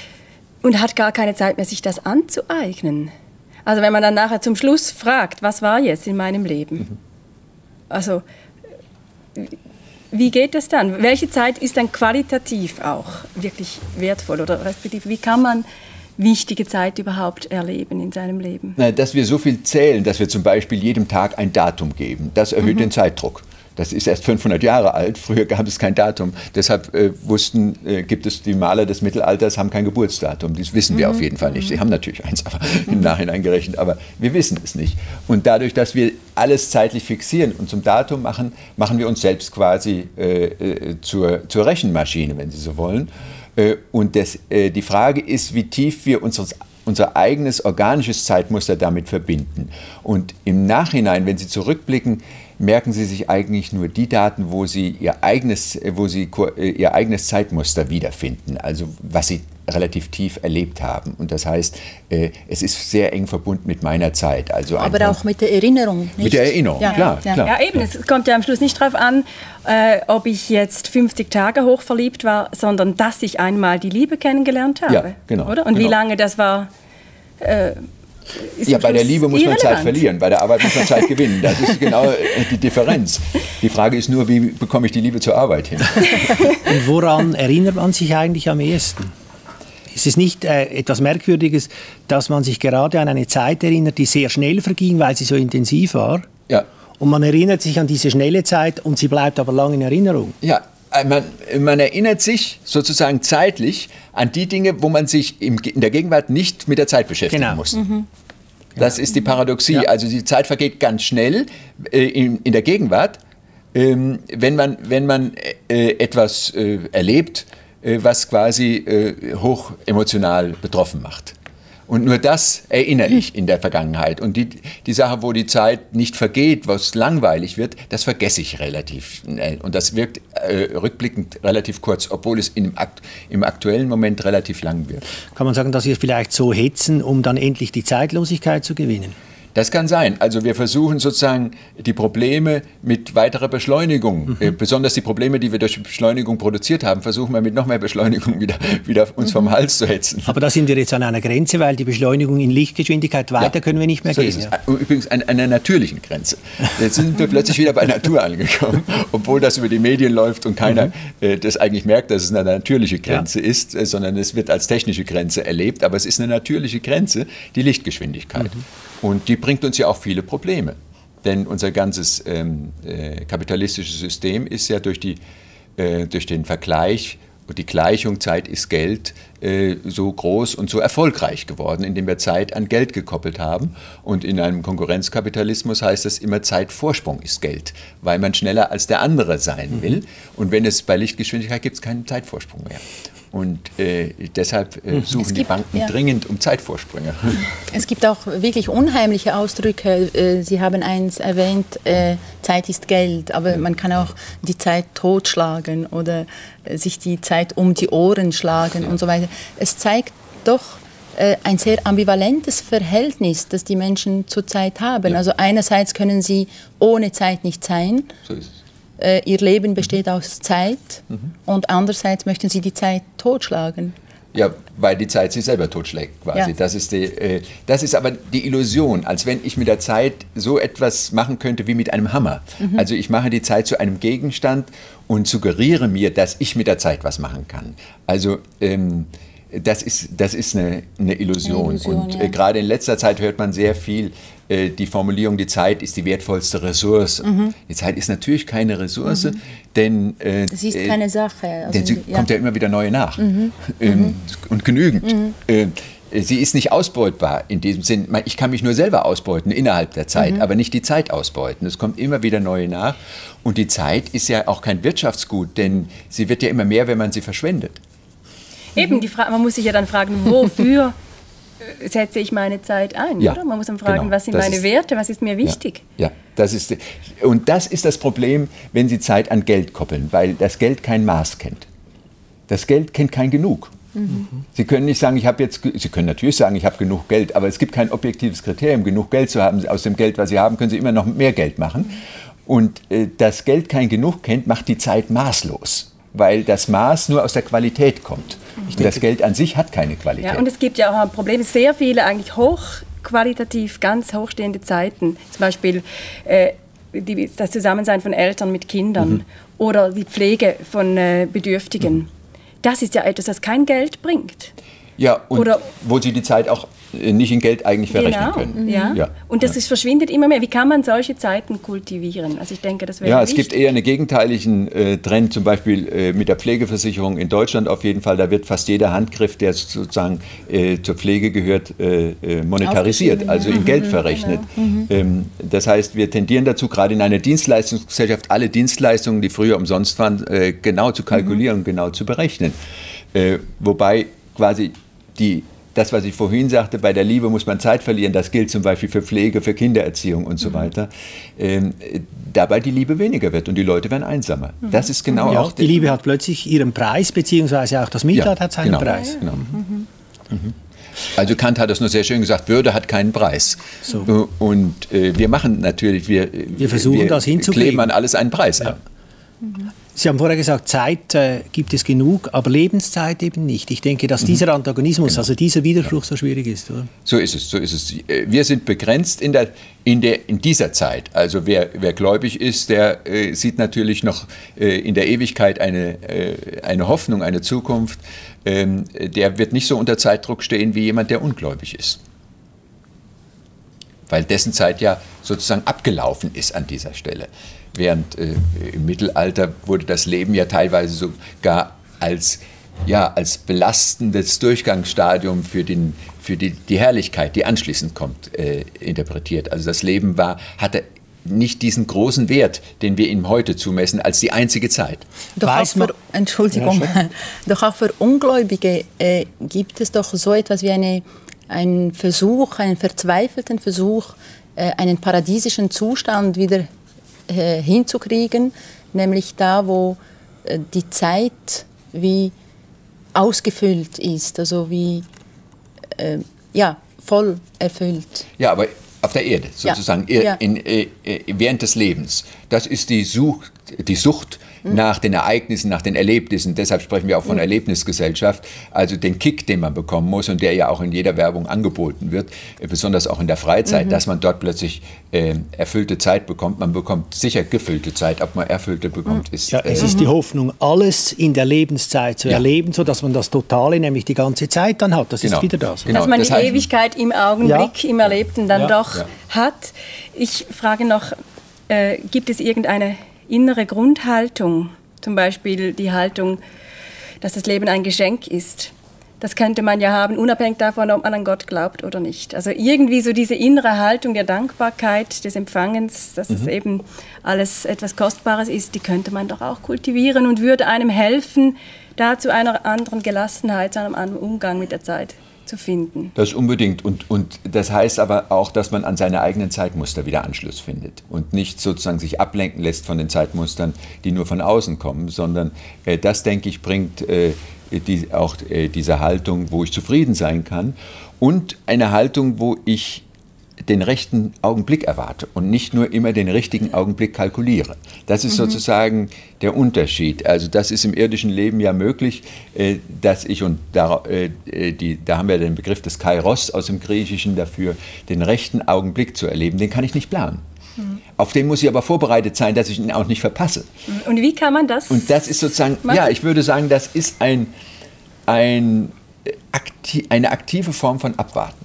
und hat gar keine Zeit mehr, sich das anzueignen. Also wenn man dann nachher zum Schluss fragt, was war jetzt in meinem Leben? Mhm. Also wie geht das dann? Welche Zeit ist dann qualitativ auch wirklich wertvoll? Oder respektive, wie kann man wichtige Zeit überhaupt erleben in seinem Leben? Na, dass wir so viel zählen, dass wir zum Beispiel jedem Tag ein Datum geben, das erhöht mhm. den Zeitdruck. Das ist erst fünfhundert Jahre alt, früher gab es kein Datum. Deshalb äh, wussten, äh, gibt es die Maler des Mittelalters, haben kein Geburtsdatum. Das wissen wir mhm. auf jeden Fall nicht. Sie haben natürlich eins aber im Nachhinein gerechnet, aber wir wissen es nicht. Und dadurch, dass wir alles zeitlich fixieren und zum Datum machen, machen wir uns selbst quasi äh, äh, zur, zur Rechenmaschine, wenn Sie so wollen. Äh, und das, äh, die Frage ist, wie tief wir unseres unser eigenes organisches Zeitmuster damit verbinden. Und im Nachhinein, wenn Sie zurückblicken, merken Sie sich eigentlich nur die Daten, wo Sie Ihr eigenes, wo Sie Ihr eigenes Zeitmuster wiederfinden, also was Sie relativ tief erlebt haben. Und das heißt, es ist sehr eng verbunden mit meiner Zeit. Also aber auch mit der Erinnerung. Nicht? Mit der Erinnerung, ja. klar, Ja. klar. Ja, eben, es kommt ja am Schluss nicht darauf an, äh, ob ich jetzt fünfzig Tage hochverliebt war, sondern dass ich einmal die Liebe kennengelernt habe. Ja, genau. Oder? Und genau. wie lange das war... Äh, ja, bei der Liebe muss man Zeit verlieren, bei der Arbeit muss man Zeit gewinnen. Das ist genau die Differenz. Die Frage ist nur, wie bekomme ich die Liebe zur Arbeit hin? Und woran erinnert man sich eigentlich am ehesten? Ist es nicht äh, etwas Merkwürdiges, dass man sich gerade an eine Zeit erinnert, die sehr schnell verging, weil sie so intensiv war? Ja. Und man erinnert sich an diese schnelle Zeit und sie bleibt aber lang in Erinnerung? Ja. Man, man erinnert sich sozusagen zeitlich an die Dinge, wo man sich im, in der Gegenwart nicht mit der Zeit beschäftigen genau. muss. Mhm. Das ist die Paradoxie. Ja. Also die Zeit vergeht ganz schnell äh, in, in der Gegenwart, ähm, wenn man, wenn man äh, etwas äh, erlebt, äh, was quasi äh, hoch emotional betroffen macht. Und nur das erinnere ich in der Vergangenheit. Und die, die Sache, wo die Zeit nicht vergeht, was langweilig wird, das vergesse ich relativ schnell. Und das wirkt äh, rückblickend relativ kurz, obwohl es in dem Akt, im aktuellen Moment relativ lang wird. Kann man sagen, dass wir vielleicht so hetzen, um dann endlich die Zeitlosigkeit zu gewinnen? Das kann sein. Also wir versuchen sozusagen die Probleme mit weiterer Beschleunigung, mhm. äh, besonders die Probleme, die wir durch Beschleunigung produziert haben, versuchen wir mit noch mehr Beschleunigung wieder, wieder uns mhm. vom Hals zu hetzen. Aber da sind wir jetzt an einer Grenze, weil die Beschleunigung in Lichtgeschwindigkeit weiter ja, können wir nicht mehr so gehen. Ist es. Ja. Übrigens an einer natürlichen Grenze. Jetzt sind wir plötzlich wieder bei Natur angekommen, obwohl das über die Medien läuft und keiner mhm. äh, das eigentlich merkt, dass es eine natürliche Grenze ja. ist, äh, sondern es wird als technische Grenze erlebt. Aber es ist eine natürliche Grenze, die Lichtgeschwindigkeit. Mhm. Und die bringt uns ja auch viele Probleme. Denn unser ganzes ähm, äh, kapitalistisches System ist ja durch, die, äh, durch den Vergleich und die Gleichung Zeit ist Geld äh, so groß und so erfolgreich geworden, indem wir Zeit an Geld gekoppelt haben. Und in einem Konkurrenzkapitalismus heißt das immer, Zeitvorsprung ist Geld, weil man schneller als der andere sein will. Und wenn es bei Lichtgeschwindigkeit gibt, es keinen Zeitvorsprung mehr. Und äh, deshalb äh, suchen gibt, die Banken ja. dringend um Zeitvorsprünge. Es gibt auch wirklich unheimliche Ausdrücke. Äh, Sie haben eins erwähnt, äh, Zeit ist Geld, aber man kann auch die Zeit totschlagen oder äh, sich die Zeit um die Ohren schlagen ja. und so weiter. Es zeigt doch äh, ein sehr ambivalentes Verhältnis, das die Menschen zurzeit haben. Ja. Also einerseits können sie ohne Zeit nicht sein. So ist es. Ihr Leben besteht aus Zeit mhm. und andererseits möchten Sie die Zeit totschlagen. Ja, weil die Zeit sich selber totschlägt quasi. Ja. Das ist die, äh, das ist aber die Illusion, als wenn ich mit der Zeit so etwas machen könnte wie mit einem Hammer. Mhm. Also ich mache die Zeit zu einem Gegenstand und suggeriere mir, dass ich mit der Zeit was machen kann. Also ähm, das ist, das ist eine, eine Illusion. Eine Illusion und ja. äh, gerade in letzter Zeit hört man sehr viel äh, die Formulierung, die Zeit ist die wertvollste Ressource. Mhm. Die Zeit ist natürlich keine Ressource, mhm. denn äh, es ist keine Sache. Also, denn sie ja. kommt ja immer wieder neue nach mhm. ähm, mhm. und genügend. Mhm. Äh, sie ist nicht ausbeutbar in diesem Sinn. Ich kann mich nur selber ausbeuten innerhalb der Zeit, mhm. aber nicht die Zeit ausbeuten. Es kommt immer wieder neue nach. Und die Zeit ist ja auch kein Wirtschaftsgut, denn sie wird ja immer mehr, wenn man sie verschwendet. Eben, die Fra- man muss sich ja dann fragen, wofür setze ich meine Zeit ein? Ja, oder? Man muss dann fragen, genau. was sind das meine ist, Werte, was ist mir wichtig? Ja, ja, das ist, und das ist das Problem, wenn Sie Zeit an Geld koppeln, weil das Geld kein Maß kennt. Das Geld kennt kein Genug. Mhm. Sie können nicht sagen, ich habe jetzt, Sie können natürlich sagen, ich habe genug Geld, aber es gibt kein objektives Kriterium, genug Geld zu haben. Aus dem Geld, was Sie haben, können Sie immer noch mehr Geld machen. Und äh, dass Geld kein Genug kennt, macht die Zeit maßlos. Weil das Maß nur aus der Qualität kommt. Und das Geld an sich hat keine Qualität. Ja, und es gibt ja auch ein Problem, sehr viele eigentlich hochqualitativ, ganz hochstehende Zeiten. Zum Beispiel äh, die, das Zusammensein von Eltern mit Kindern mhm. oder die Pflege von äh, Bedürftigen. Mhm. Das ist ja etwas, das kein Geld bringt. Ja, und Oder wo sie die Zeit auch nicht in Geld eigentlich verrechnen genau, können. Ja. Ja. Und das ja. ist, verschwindet immer mehr. Wie kann man solche Zeiten kultivieren? Also ich denke, das wäre Ja, es wichtig. gibt eher einen gegenteiligen äh, Trend, zum Beispiel äh, mit der Pflegeversicherung in Deutschland auf jeden Fall. Da wird fast jeder Handgriff, der sozusagen äh, zur Pflege gehört, äh, äh, monetarisiert, also in Geld verrechnet. Genau. Mhm. Ähm, das heißt, wir tendieren dazu, gerade in einer Dienstleistungsgesellschaft, alle Dienstleistungen, die früher umsonst waren, äh, genau zu kalkulieren und genau zu berechnen. Äh, wobei quasi die Das, was ich vorhin sagte, bei der Liebe muss man Zeit verlieren, das gilt zum Beispiel für Pflege, für Kindererziehung und so weiter, ähm, dabei die Liebe weniger wird und die Leute werden einsamer. Mhm. Das ist genau ja, auch... Die Liebe hat plötzlich ihren Preis, beziehungsweise auch das Mitleid ja, hat seinen genau, Preis. Genau. Mhm. Mhm. Also Kant hat das nur sehr schön gesagt, Würde hat keinen Preis. So. Und äh, wir machen natürlich, wir, wir versuchen wir das hinzukriegen. Kleben an alles einen Preis ja. an. Mhm. Sie haben vorher gesagt, Zeit äh, gibt es genug, aber Lebenszeit eben nicht. Ich denke, dass dieser Antagonismus, genau. also dieser Widerspruch so schwierig ist, oder? So ist es, so ist es. Wir sind begrenzt in, der, in, der, in dieser Zeit. Also wer, wer gläubig ist, der äh, sieht natürlich noch äh, in der Ewigkeit eine, äh, eine Hoffnung, eine Zukunft. Ähm, der wird nicht so unter Zeitdruck stehen wie jemand, der ungläubig ist. Weil dessen Zeit ja sozusagen abgelaufen ist an dieser Stelle. Während äh, im Mittelalter wurde das Leben ja teilweise sogar als, ja, als belastendes Durchgangsstadium für, den, für die, die Herrlichkeit, die anschließend kommt, äh, interpretiert. Also das Leben war, hatte nicht diesen großen Wert, den wir ihm heute zumessen, als die einzige Zeit. Doch auch für, Entschuldigung, ja, doch auch für Ungläubige äh, gibt es doch so etwas wie eine, einen Versuch, einen verzweifelten Versuch, äh, einen paradiesischen Zustand wieder hinzukriegen, nämlich da, wo äh, die Zeit wie ausgefüllt ist, also wie äh, ja, voll erfüllt. Ja, aber auf der Erde sozusagen, ja, ja. In, in, in, während des Lebens. Das ist die Sucht, die Sucht mhm. nach den Ereignissen, nach den Erlebnissen. Deshalb sprechen wir auch von mhm. Erlebnisgesellschaft. Also den Kick, den man bekommen muss und der ja auch in jeder Werbung angeboten wird, besonders auch in der Freizeit, mhm. dass man dort plötzlich äh, erfüllte Zeit bekommt. Man bekommt sicher gefüllte Zeit, ob man erfüllte bekommt, ist... Ja, es äh, ist die Hoffnung, alles in der Lebenszeit zu ja. erleben, sodass man das Totale, nämlich die ganze Zeit dann hat. Das genau. ist wieder das. Genau. Dass man das die heißt, Ewigkeit im Augenblick, ja. im Erlebten dann ja. doch ja. hat. Ich frage noch, äh, gibt es irgendeine innere Grundhaltung, zum Beispiel die Haltung, dass das Leben ein Geschenk ist? Das könnte man ja haben, unabhängig davon, ob man an Gott glaubt oder nicht. Also irgendwie so diese innere Haltung der Dankbarkeit, des Empfangens, dass mhm. es eben alles etwas Kostbares ist, die könnte man doch auch kultivieren und würde einem helfen, da zu einer anderen Gelassenheit, zu einem anderen Umgang mit der Zeit zu finden. Das unbedingt. Und, und das heißt aber auch, dass man an seine eigenen Zeitmuster wieder Anschluss findet und nicht sozusagen sich ablenken lässt von den Zeitmustern, die nur von außen kommen, sondern äh, das, denke ich, bringt äh, die, auch äh, diese Haltung, wo ich zufrieden sein kann und eine Haltung, wo ich den rechten Augenblick erwarte und nicht nur immer den richtigen Augenblick kalkuliere. Das ist mhm. sozusagen der Unterschied. Also das ist im irdischen Leben ja möglich, äh, dass ich, und da, äh, die, da haben wir den Begriff des Kairos aus dem Griechischen dafür, den rechten Augenblick zu erleben, den kann ich nicht planen. Mhm. Auf den muss ich aber vorbereitet sein, dass ich ihn auch nicht verpasse. Und wie kann man das Und das ist sozusagen, machen? Ja, ich würde sagen, das ist ein, ein, akti- eine aktive Form von Abwarten.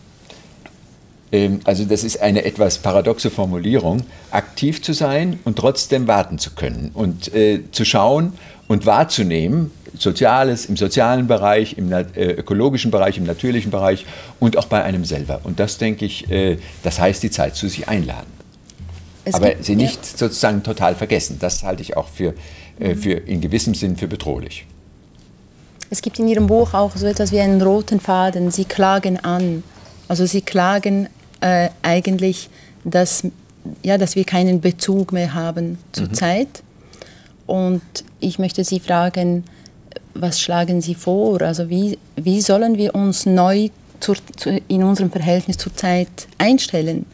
Also das ist eine etwas paradoxe Formulierung, aktiv zu sein und trotzdem warten zu können und äh, zu schauen und wahrzunehmen, Soziales im sozialen Bereich, im äh, ökologischen Bereich, im natürlichen Bereich und auch bei einem selber. Und das, denke ich, äh, das heißt, die Zeit zu sich einladen. Es Aber gibt, sie nicht ja. sozusagen total vergessen. Das halte ich auch für, äh, für in gewissem Sinn für bedrohlich. Es gibt in Ihrem Buch auch so etwas wie einen roten Faden. Sie klagen an. Also Sie klagen äh, eigentlich, dass, ja, dass wir keinen Bezug mehr haben zur mhm. Zeit. Und ich möchte Sie fragen, was schlagen Sie vor? Also wie, wie sollen wir uns neu zur, zu, in unserem Verhältnis zur Zeit einstellen?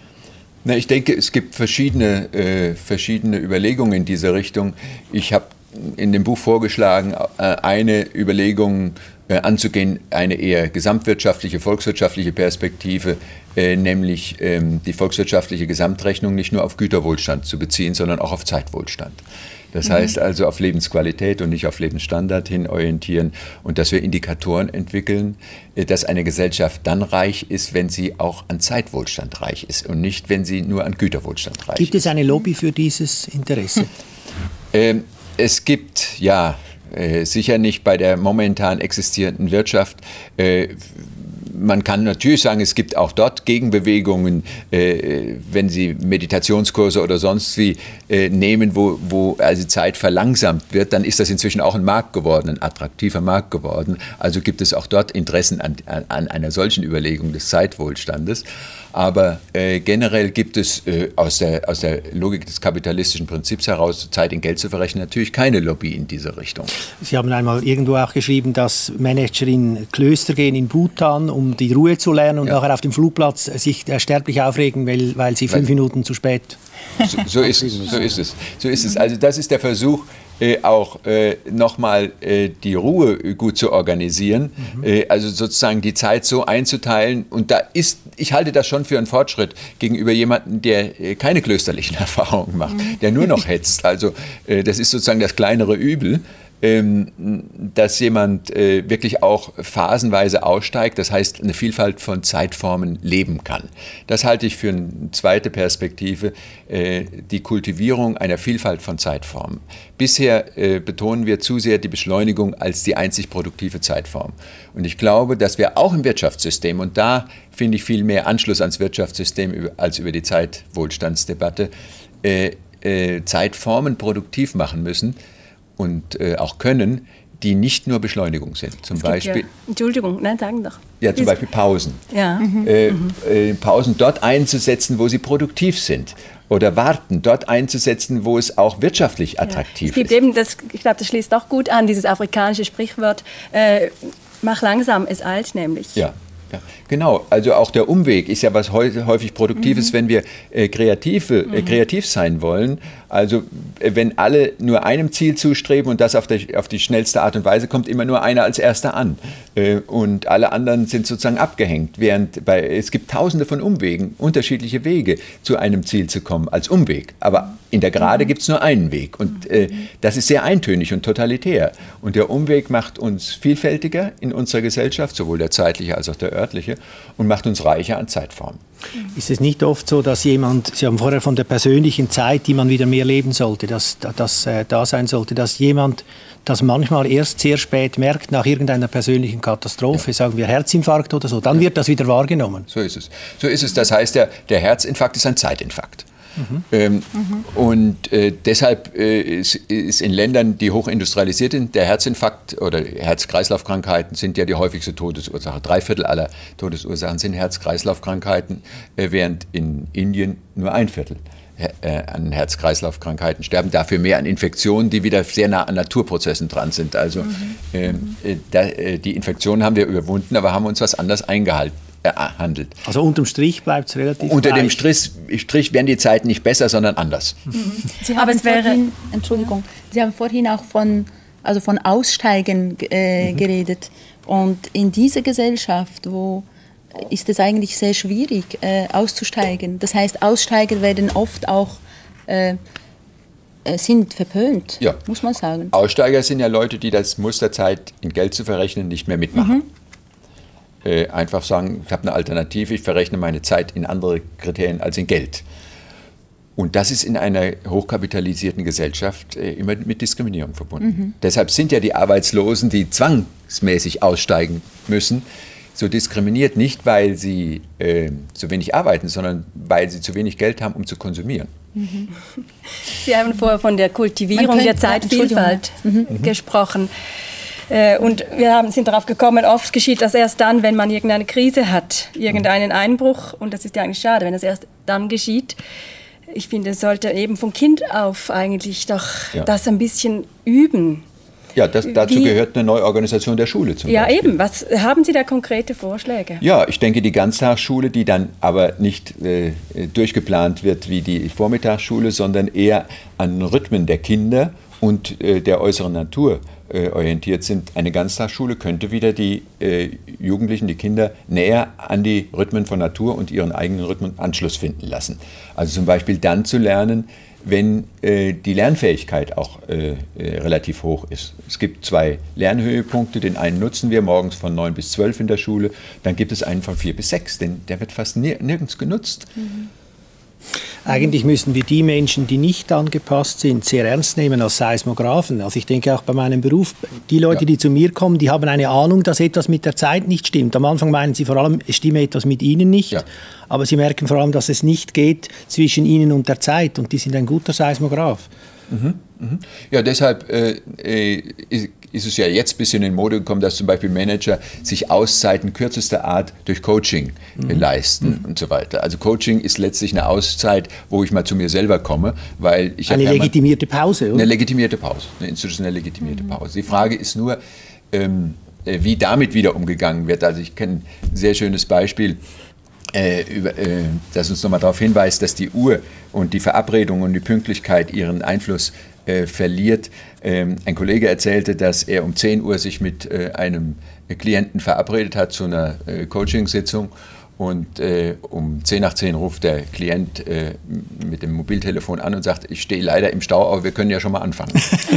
Na, ich denke, es gibt verschiedene, äh, verschiedene Überlegungen in diese Richtung. Ich habe in dem Buch vorgeschlagen, eine Überlegung anzugehen, eine eher gesamtwirtschaftliche, volkswirtschaftliche Perspektive, äh, nämlich ähm, die volkswirtschaftliche Gesamtrechnung nicht nur auf Güterwohlstand zu beziehen, sondern auch auf Zeitwohlstand. Das mhm. heißt also auf Lebensqualität und nicht auf Lebensstandard hin orientieren und dass wir Indikatoren entwickeln, äh, dass eine Gesellschaft dann reich ist, wenn sie auch an Zeitwohlstand reich ist und nicht, wenn sie nur an Güterwohlstand reich ist. Gibt es eine Lobby für dieses Interesse? ähm, es gibt, ja, Äh, sicher nicht bei der momentan existierenden Wirtschaft. Äh, man kann natürlich sagen, es gibt auch dort Gegenbewegungen, äh, wenn Sie Meditationskurse oder sonst wie äh, nehmen, wo, wo also Zeit verlangsamt wird, dann ist das inzwischen auch ein Markt geworden, ein attraktiver Markt geworden. Also gibt es auch dort Interessen an, an, an einer solchen Überlegung des Zeitwohlstandes. Aber äh, generell gibt es äh, aus, der, aus der Logik des kapitalistischen Prinzips heraus, Zeit in Geld zu verrechnen, natürlich keine Lobby in diese Richtung. Sie haben einmal irgendwo auch geschrieben, dass Manager in Klöster gehen in Bhutan, um die Ruhe zu lernen und ja. nachher auf dem Flugplatz sich sterblich aufregen, weil, weil sie fünf weil, Minuten zu spät... So, so, ist es, so ist es. So ist es. Also das ist der Versuch, Äh, auch äh, nochmal äh, die Ruhe gut zu organisieren, mhm. äh, also sozusagen die Zeit so einzuteilen. Und da ist, ich halte das schon für einen Fortschritt gegenüber jemandem, der äh, keine klösterlichen Erfahrungen macht, mhm. der nur noch hetzt. Also äh, das ist sozusagen das kleinere Übel. Ähm, dass jemand äh, wirklich auch phasenweise aussteigt, das heißt eine Vielfalt von Zeitformen leben kann. Das halte ich für eine zweite Perspektive, äh, die Kultivierung einer Vielfalt von Zeitformen. Bisher äh, betonen wir zu sehr die Beschleunigung als die einzig produktive Zeitform. Und ich glaube, dass wir auch im Wirtschaftssystem, und da finde ich viel mehr Anschluss ans Wirtschaftssystem als über die Zeitwohlstandsdebatte, äh, äh, Zeitformen produktiv machen müssen, und äh, auch können, die nicht nur Beschleunigung sind. Zum es gibt Beispiel, ja, Entschuldigung, nein, sagen doch. Ja, zum Beispiel Pausen. Ja. Mhm. Äh, äh, Pausen dort einzusetzen, wo sie produktiv sind. Oder warten, dort einzusetzen, wo es auch wirtschaftlich attraktiv ist. Ja. Es gibt ist. eben, das, ich glaube, das schließt auch gut an, dieses afrikanische Sprichwort, äh, mach langsam, es eilt nämlich. Ja. Ja, genau, also auch der Umweg ist ja was häufig Produktives, mhm. wenn wir äh, kreative, äh, kreativ sein wollen. Also äh, wenn alle nur einem Ziel zustreben und das auf, der, auf die schnellste Art und Weise, kommt immer nur einer als Erster an. Äh, und alle anderen sind sozusagen abgehängt. Während bei, es gibt tausende von Umwegen, unterschiedliche Wege zu einem Ziel zu kommen als Umweg. Aber in der Gerade mhm. gibt es nur einen Weg. Und äh, das ist sehr eintönig und totalitär. Und der Umweg macht uns vielfältiger in unserer Gesellschaft, sowohl der zeitliche als auch der örtliche, und macht uns reicher an Zeitformen. Ist es nicht oft so, dass jemand, Sie haben vorher von der persönlichen Zeit, die man wieder mehr leben sollte, dass das äh, da sein sollte, dass jemand das manchmal erst sehr spät merkt, nach irgendeiner persönlichen Katastrophe, ja. sagen wir Herzinfarkt oder so, dann ja. wird das wieder wahrgenommen. So ist es. So ist es. Das heißt, der, der Herzinfarkt ist ein Zeitinfarkt. Mhm. Ähm, mhm. Und äh, deshalb äh, ist, ist in Ländern, die hochindustrialisiert sind, der Herzinfarkt oder Herz-Kreislauf-Krankheiten sind ja die häufigste Todesursache. Drei Viertel aller Todesursachen sind Herz-Kreislauf-Krankheiten, äh, während in Indien nur ein Viertel äh, an Herz-Kreislauf-Krankheiten sterben. Dafür mehr an Infektionen, die wieder sehr nah an Naturprozessen dran sind. Also mhm. äh, da, äh, die Infektionen haben wir überwunden, aber haben uns was anderes eingehalten. Handelt. Also unterm Strich bleibt es relativ Unter gleich. dem Strich, Strich werden die Zeiten nicht besser, sondern anders. Mhm. Sie haben Aber es wäre, vorhin, Entschuldigung, Sie haben vorhin auch von, also von Aussteigen äh, mhm. geredet. Und in dieser Gesellschaft, wo ist es eigentlich sehr schwierig, äh, auszusteigen. Das heißt, Aussteiger werden oft auch äh, sind verpönt, ja. muss man sagen. Aussteiger sind ja Leute, die das Muster Zeit in Geld zu verrechnen nicht mehr mitmachen. Mhm. Äh, einfach sagen, ich habe eine Alternative, ich verrechne meine Zeit in andere Kriterien als in Geld. Und das ist in einer hochkapitalisierten Gesellschaft äh, immer mit Diskriminierung verbunden. Mhm. Deshalb sind ja die Arbeitslosen, die zwangsmäßig aussteigen müssen, so diskriminiert, nicht weil sie äh, so wenig arbeiten, sondern weil sie zu wenig Geld haben, um zu konsumieren. Mhm. Sie haben vorher von der Kultivierung der Zeitvielfalt mhm. gesprochen. Und wir haben, sind darauf gekommen, oft geschieht das erst dann, wenn man irgendeine Krise hat, irgendeinen Einbruch. Und das ist ja eigentlich schade, wenn das erst dann geschieht. Ich finde, es sollte eben von Kind auf eigentlich doch ja. das ein bisschen üben. Ja, das, dazu Wie, gehört eine Neuorganisation der Schule zum ja, Beispiel. Ja, eben. Was haben Sie da konkrete Vorschläge? Ja, ich denke, die Ganztagsschule, die dann aber nicht äh, durchgeplant wird wie die Vormittagsschule, sondern eher an Rhythmen der Kinder und äh, der äußeren Natur äh, orientiert sind, eine Ganztagsschule könnte wieder die äh, Jugendlichen, die Kinder näher an die Rhythmen von Natur und ihren eigenen Rhythmen Anschluss finden lassen. Also zum Beispiel dann zu lernen, wenn äh, die Lernfähigkeit auch äh, äh, relativ hoch ist. Es gibt zwei Lernhöhepunkte, den einen nutzen wir morgens von neun bis zwölf in der Schule, dann gibt es einen von vier bis sechs, denn der wird fast nir nirgends genutzt. Mhm. Eigentlich müssen wir die Menschen, die nicht angepasst sind, sehr ernst nehmen als Seismographen. Also ich denke auch bei meinem Beruf, die Leute, ja. die zu mir kommen, die haben eine Ahnung, dass etwas mit der Zeit nicht stimmt. Am Anfang meinen sie vor allem, es stimme etwas mit ihnen nicht. Ja. Aber sie merken vor allem, dass es nicht geht zwischen ihnen und der Zeit. Und die sind ein guter Seismograph. Mhm, mhm. Ja, deshalb äh, ist, ist es ja jetzt ein bisschen in Mode gekommen, dass zum Beispiel Manager sich Auszeiten kürzester Art durch Coaching mhm. leisten mhm. und so weiter. Also Coaching ist letztlich eine Auszeit, wo ich mal zu mir selber komme, weil ich eine ja legitimierte Pause, oder? Eine legitimierte Pause, eine institutionell legitimierte mhm. Pause. Die Frage ist nur, ähm, wie damit wieder umgegangen wird. Also ich kenne ein sehr schönes Beispiel, Äh, über, äh, das uns nochmal darauf hinweist, dass die Uhr und die Verabredung und die Pünktlichkeit ihren Einfluss äh, verliert. Ähm, ein Kollege erzählte, dass er um zehn Uhr sich mit äh, einem Klienten verabredet hat zu einer äh, Coachingsitzung und äh, um zehn nach zehn ruft der Klient äh, mit dem Mobiltelefon an und sagt, ich stehe leider im Stau, aber wir können ja schon mal anfangen.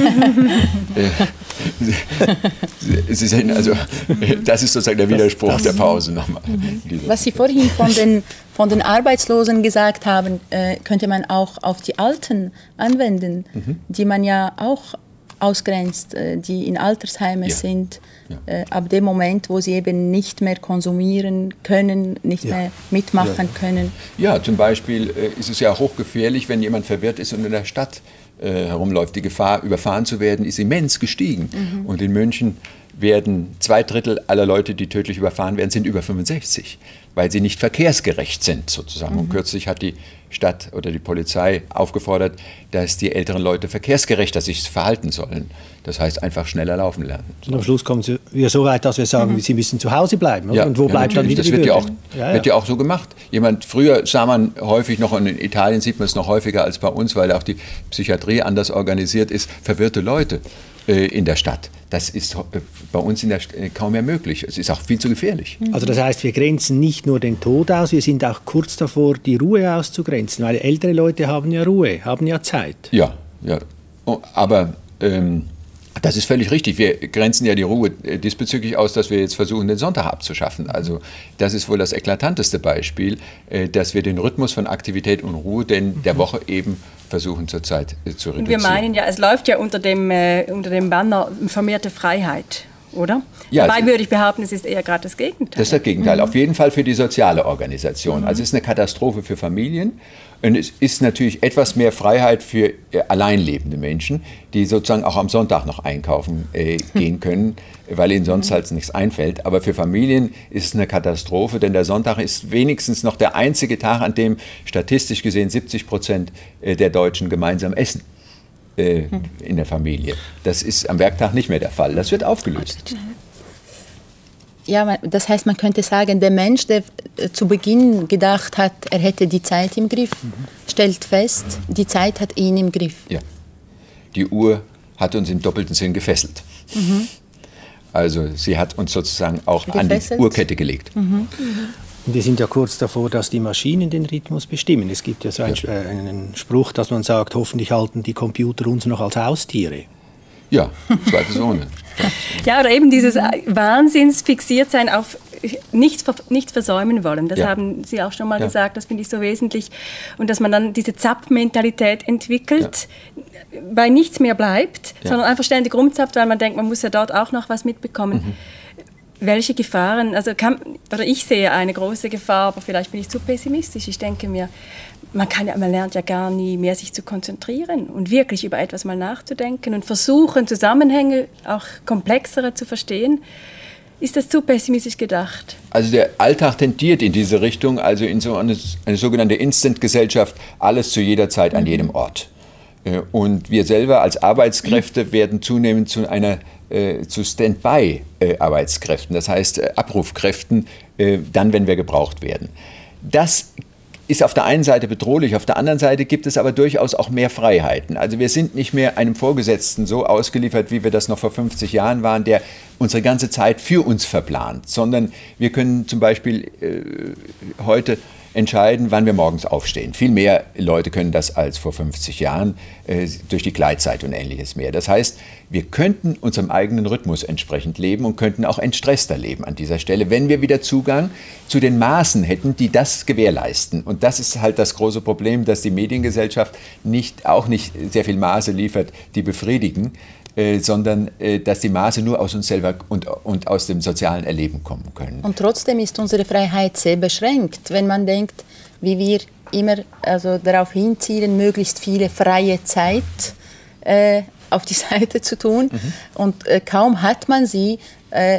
Sie sehen also, das ist sozusagen der Widerspruch das, das, der Pause nochmal. Was Sie vorhin von den, von den Arbeitslosen gesagt haben, äh, könnte man auch auf die Alten anwenden, mhm. die man ja auch ausgrenzt, äh, die in Altersheimen ja. sind. Ja. Äh, ab dem Moment, wo sie eben nicht mehr konsumieren können, nicht ja. mehr mitmachen ja. können. Ja, zum Beispiel äh, ist es ja hochgefährlich, wenn jemand verwirrt ist und in der Stadt äh, herumläuft. Die Gefahr, überfahren zu werden, ist immens gestiegen. Mhm. Und in München werden zwei Drittel aller Leute, die tödlich überfahren werden, sind über fünfundsechzig, weil sie nicht verkehrsgerecht sind sozusagen. Mhm. Und kürzlich hat die Stadt oder die Polizei aufgefordert, dass die älteren Leute verkehrsgerechter sich verhalten sollen. Das heißt, einfach schneller laufen lernen. Und am Schluss kommen wir so weit, dass wir sagen, mhm. sie müssen zu Hause bleiben. Ja, und wo ja, bleibt dann wieder das die wird Würde? Ja auch, ja, ja. wird ja auch so gemacht. Jemand, früher sah man häufig noch, und in Italien sieht man es noch häufiger als bei uns, weil auch die Psychiatrie anders organisiert ist, verwirrte Leute äh, in der Stadt. Das ist bei uns in der St- kaum mehr möglich. Es ist auch viel zu gefährlich. Also das heißt, wir grenzen nicht nur den Tod aus, wir sind auch kurz davor, die Ruhe auszugrenzen, weil ältere Leute haben ja Ruhe, haben ja Zeit. Ja, ja. Aber ähm, das ist völlig richtig. Wir grenzen ja die Ruhe diesbezüglich aus, dass wir jetzt versuchen, den Sonntag abzuschaffen. Also das ist wohl das eklatanteste Beispiel, äh, dass wir den Rhythmus von Aktivität und Ruhe denn der Woche eben versuchen zurzeit äh, zu reduzieren. Und wir meinen ja, es läuft ja unter dem, äh, unter dem Banner vermehrte Freiheit, oder? Ja, Dabei würde ich behaupten, es ist eher gerade das Gegenteil. Das ist das Gegenteil. Mhm. Auf jeden Fall für die soziale Organisation. Mhm. Also es ist eine Katastrophe für Familien. Und es ist natürlich etwas mehr Freiheit für äh, alleinlebende Menschen, die sozusagen auch am Sonntag noch einkaufen äh, gehen können, weil ihnen sonst halt nichts einfällt. Aber für Familien ist es eine Katastrophe, denn der Sonntag ist wenigstens noch der einzige Tag, an dem statistisch gesehen siebzig Prozent der Deutschen gemeinsam essen äh, in der Familie. Das ist am Werktag nicht mehr der Fall. Das wird aufgelöst. Ja, das heißt, man könnte sagen, der Mensch, der zu Beginn gedacht hat, er hätte die Zeit im Griff, mhm. stellt fest, die Zeit hat ihn im Griff. Ja. Die Uhr hat uns im doppelten Sinn gefesselt. Mhm. Also sie hat uns sozusagen auch gefesselt? An die Uhrkette gelegt. Mhm. Und wir sind ja kurz davor, dass die Maschinen den Rhythmus bestimmen. Es gibt ja so einen, äh, einen Spruch, dass man sagt, hoffentlich halten die Computer uns noch als Haustiere. Ja, zweifelsohne. Ja, oder eben dieses Wahnsinns fixiert sein auf nichts, nichts versäumen wollen. Das ja. haben Sie auch schon mal ja. gesagt, das finde ich so wesentlich. Und dass man dann diese Zapp-Mentalität entwickelt, ja. bei nichts mehr bleibt, ja. sondern einfach ständig rumzappt, weil man denkt, man muss ja dort auch noch was mitbekommen. Mhm. Welche Gefahren, also kann, oder ich sehe eine große Gefahr, aber vielleicht bin ich zu pessimistisch. Ich denke mir, man, kann ja, man lernt ja gar nie mehr, sich zu konzentrieren und wirklich über etwas mal nachzudenken und versuchen, Zusammenhänge, auch komplexere zu verstehen. Ist das zu pessimistisch gedacht? Also der Alltag tendiert in diese Richtung, also in so eine, eine sogenannte Instant-Gesellschaft, alles zu jeder Zeit, an mhm. jedem Ort. Und wir selber als Arbeitskräfte werden zunehmend zu einer äh, zu Standby-Arbeitskräften, das heißt äh, Abrufkräften, äh, dann, wenn wir gebraucht werden. Das ist auf der einen Seite bedrohlich, auf der anderen Seite gibt es aber durchaus auch mehr Freiheiten. Also wir sind nicht mehr einem Vorgesetzten so ausgeliefert, wie wir das noch vor fünfzig Jahren waren, der unsere ganze Zeit für uns verplant, sondern wir können zum Beispiel äh, heute entscheiden, wann wir morgens aufstehen. Viel mehr Leute können das als vor fünfzig Jahren äh, durch die Gleitzeit und Ähnliches mehr. Das heißt, wir könnten unserem eigenen Rhythmus entsprechend leben und könnten auch entstresster leben an dieser Stelle, wenn wir wieder Zugang zu den Maßen hätten, die das gewährleisten. Und das ist halt das große Problem, dass die Mediengesellschaft nicht, auch nicht sehr viel Maße liefert, die befriedigen, Äh, sondern äh, dass die Maße nur aus uns selber und, und aus dem sozialen Erleben kommen können. Und trotzdem ist unsere Freiheit sehr beschränkt, wenn man denkt, wie wir immer also darauf hinzielen, möglichst viele freie Zeit äh, auf die Seite zu tun. Mhm. Und äh, kaum hat man sie, äh,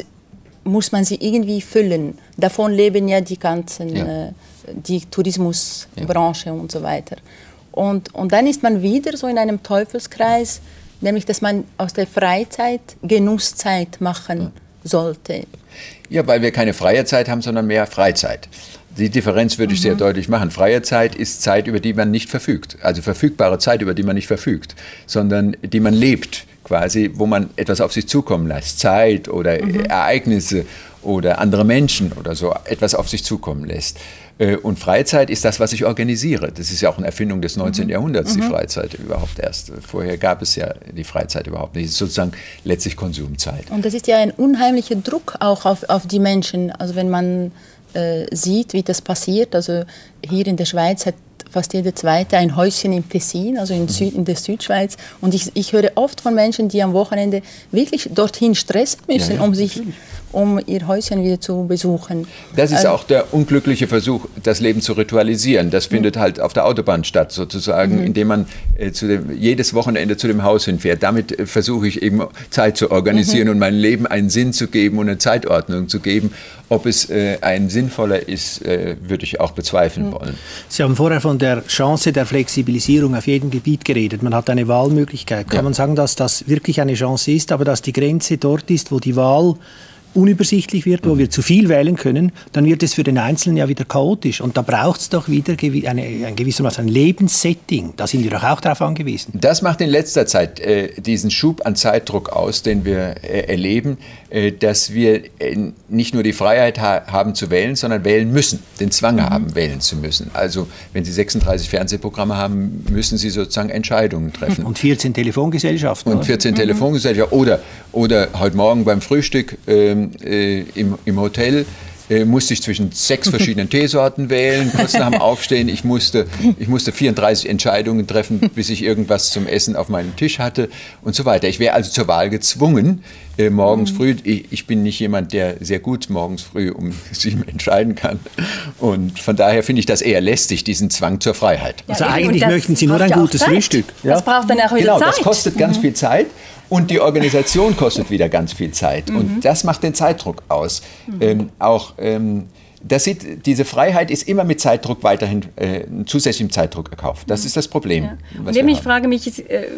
muss man sie irgendwie füllen. Davon leben ja die ganzen, ja. Äh, die Tourismusbranche ja. und so weiter. Und, und dann ist man wieder so in einem Teufelskreis, nämlich, dass man aus der Freizeit Genusszeit machen sollte. Ja, weil wir keine freie Zeit haben, sondern mehr Freizeit. Die Differenz würde ich mhm. sehr deutlich machen. Freie Zeit ist Zeit, über die man nicht verfügt. Also verfügbare Zeit, über die man nicht verfügt, sondern die man lebt, quasi, wo man etwas auf sich zukommen lässt. Zeit oder mhm. Ereignisse oder andere Menschen oder so etwas auf sich zukommen lässt. Und Freizeit ist das, was ich organisiere. Das ist ja auch eine Erfindung des neunzehnten Mhm. Jahrhunderts, die Freizeit überhaupt erst. Vorher gab es ja die Freizeit überhaupt nicht. Es ist sozusagen letztlich Konsumzeit. Und das ist ja ein unheimlicher Druck auch auf, auf die Menschen. Also wenn man äh, sieht, wie das passiert. Also hier in der Schweiz hat fast jeder Zweite ein Häuschen im Tessin, also in, Süd, in der Südschweiz. Und ich, ich höre oft von Menschen, die am Wochenende wirklich dorthin stressen müssen, ja, ja, um sich... um ihr Häuschen wieder zu besuchen. Das ist auch der unglückliche Versuch, das Leben zu ritualisieren. Das findet halt auf der Autobahn statt, sozusagen, mhm. indem man äh, zu dem, jedes Wochenende zu dem Haus hinfährt. Damit äh, versuche ich eben Zeit zu organisieren mhm. und meinem Leben einen Sinn zu geben und eine Zeitordnung zu geben. Ob es äh, ein sinnvoller ist, äh, würde ich auch bezweifeln mhm. wollen. Sie haben vorher von der Chance der Flexibilisierung auf jedem Gebiet geredet. Man hat eine Wahlmöglichkeit. Kann ja. man sagen, dass das wirklich eine Chance ist, aber dass die Grenze dort ist, wo die Wahl unübersichtlich wird, wo wir zu viel wählen können, dann wird es für den Einzelnen ja wieder chaotisch. Und da braucht es doch wieder eine, ein gewissermaßen ein Lebenssetting. Da sind wir doch auch darauf angewiesen. Das macht in letzter Zeit äh, diesen Schub an Zeitdruck aus, den wir äh, erleben, äh, dass wir äh, nicht nur die Freiheit ha haben zu wählen, sondern wählen müssen, den Zwang mhm. haben, wählen zu müssen. Also wenn Sie sechsunddreißig Fernsehprogramme haben, müssen Sie sozusagen Entscheidungen treffen. Und vierzehn Telefongesellschaften. Und vierzehn oder? Telefongesellschaften. Oder, oder heute Morgen beim Frühstück äh, Äh, im, im Hotel äh, musste ich zwischen sechs verschiedenen Teesorten wählen, kurz nach dem Aufstehen. Ich musste, ich musste vierunddreißig Entscheidungen treffen, bis ich irgendwas zum Essen auf meinem Tisch hatte und so weiter. Ich wäre also zur Wahl gezwungen, äh, morgens mhm. früh. Ich, ich bin nicht jemand, der sehr gut morgens früh um sieben entscheiden kann. Und von daher finde ich das eher lästig, diesen Zwang zur Freiheit. Also ja, eigentlich möchten Sie nur ein gutes Frühstück. Ja? Das braucht dann auch wieder genau, Zeit. Das kostet ganz mhm. viel Zeit. Und die Organisation kostet wieder ganz viel Zeit. Mhm. Und das macht den Zeitdruck aus. Mhm. Ähm, auch, ähm, das sieht, diese Freiheit ist immer mit Zeitdruck weiterhin, äh, zusätzlichem Zeitdruck erkauft. Das mhm. ist das Problem. Ja. Und eben ich frage mich,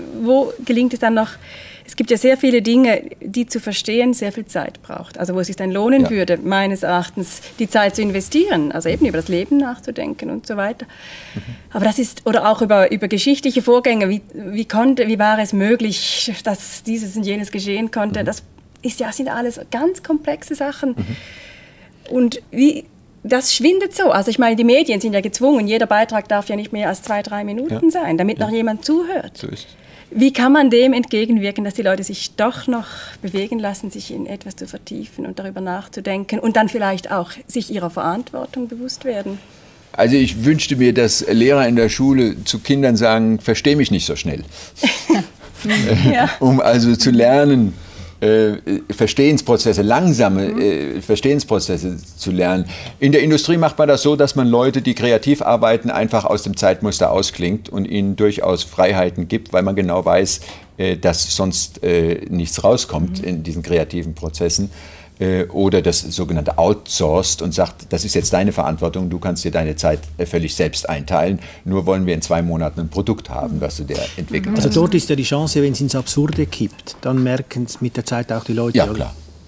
wo gelingt es dann noch, es gibt ja sehr viele Dinge, die zu verstehen sehr viel Zeit braucht. Also wo es sich dann lohnen ja. würde, meines Erachtens, die Zeit zu investieren. Also eben über das Leben nachzudenken und so weiter. Mhm. Aber das ist, oder auch über, über geschichtliche Vorgänge, wie, wie, konnte, wie war es möglich, dass dieses und jenes geschehen konnte. Mhm. Das ist ja, sind alles ganz komplexe Sachen. Mhm. Und wie... Das schwindet so. Also ich meine, die Medien sind ja gezwungen, jeder Beitrag darf ja nicht mehr als zwei, drei Minuten ja. sein, damit ja. noch jemand zuhört. So ist es. Wie kann man dem entgegenwirken, dass die Leute sich doch noch bewegen lassen, sich in etwas zu vertiefen und darüber nachzudenken und dann vielleicht auch sich ihrer Verantwortung bewusst werden? Also ich wünschte mir, dass Lehrer in der Schule zu Kindern sagen, versteh mich nicht so schnell. ja. Um also zu lernen, Äh, Verstehensprozesse, langsame äh, Verstehensprozesse zu lernen. In der Industrie macht man das so, dass man Leute, die kreativ arbeiten, einfach aus dem Zeitmuster ausklingt und ihnen durchaus Freiheiten gibt, weil man genau weiß, äh, dass sonst äh, nichts rauskommt mhm. in diesen kreativen Prozessen. Oder das sogenannte outsourced und sagt, das ist jetzt deine Verantwortung, du kannst dir deine Zeit völlig selbst einteilen. Nur wollen wir in zwei Monaten ein Produkt haben, was du dir entwickelt hast. Also dort ist ja die Chance, wenn es ins Absurde kippt, dann merken es mit der Zeit auch die Leute. Ja, klar.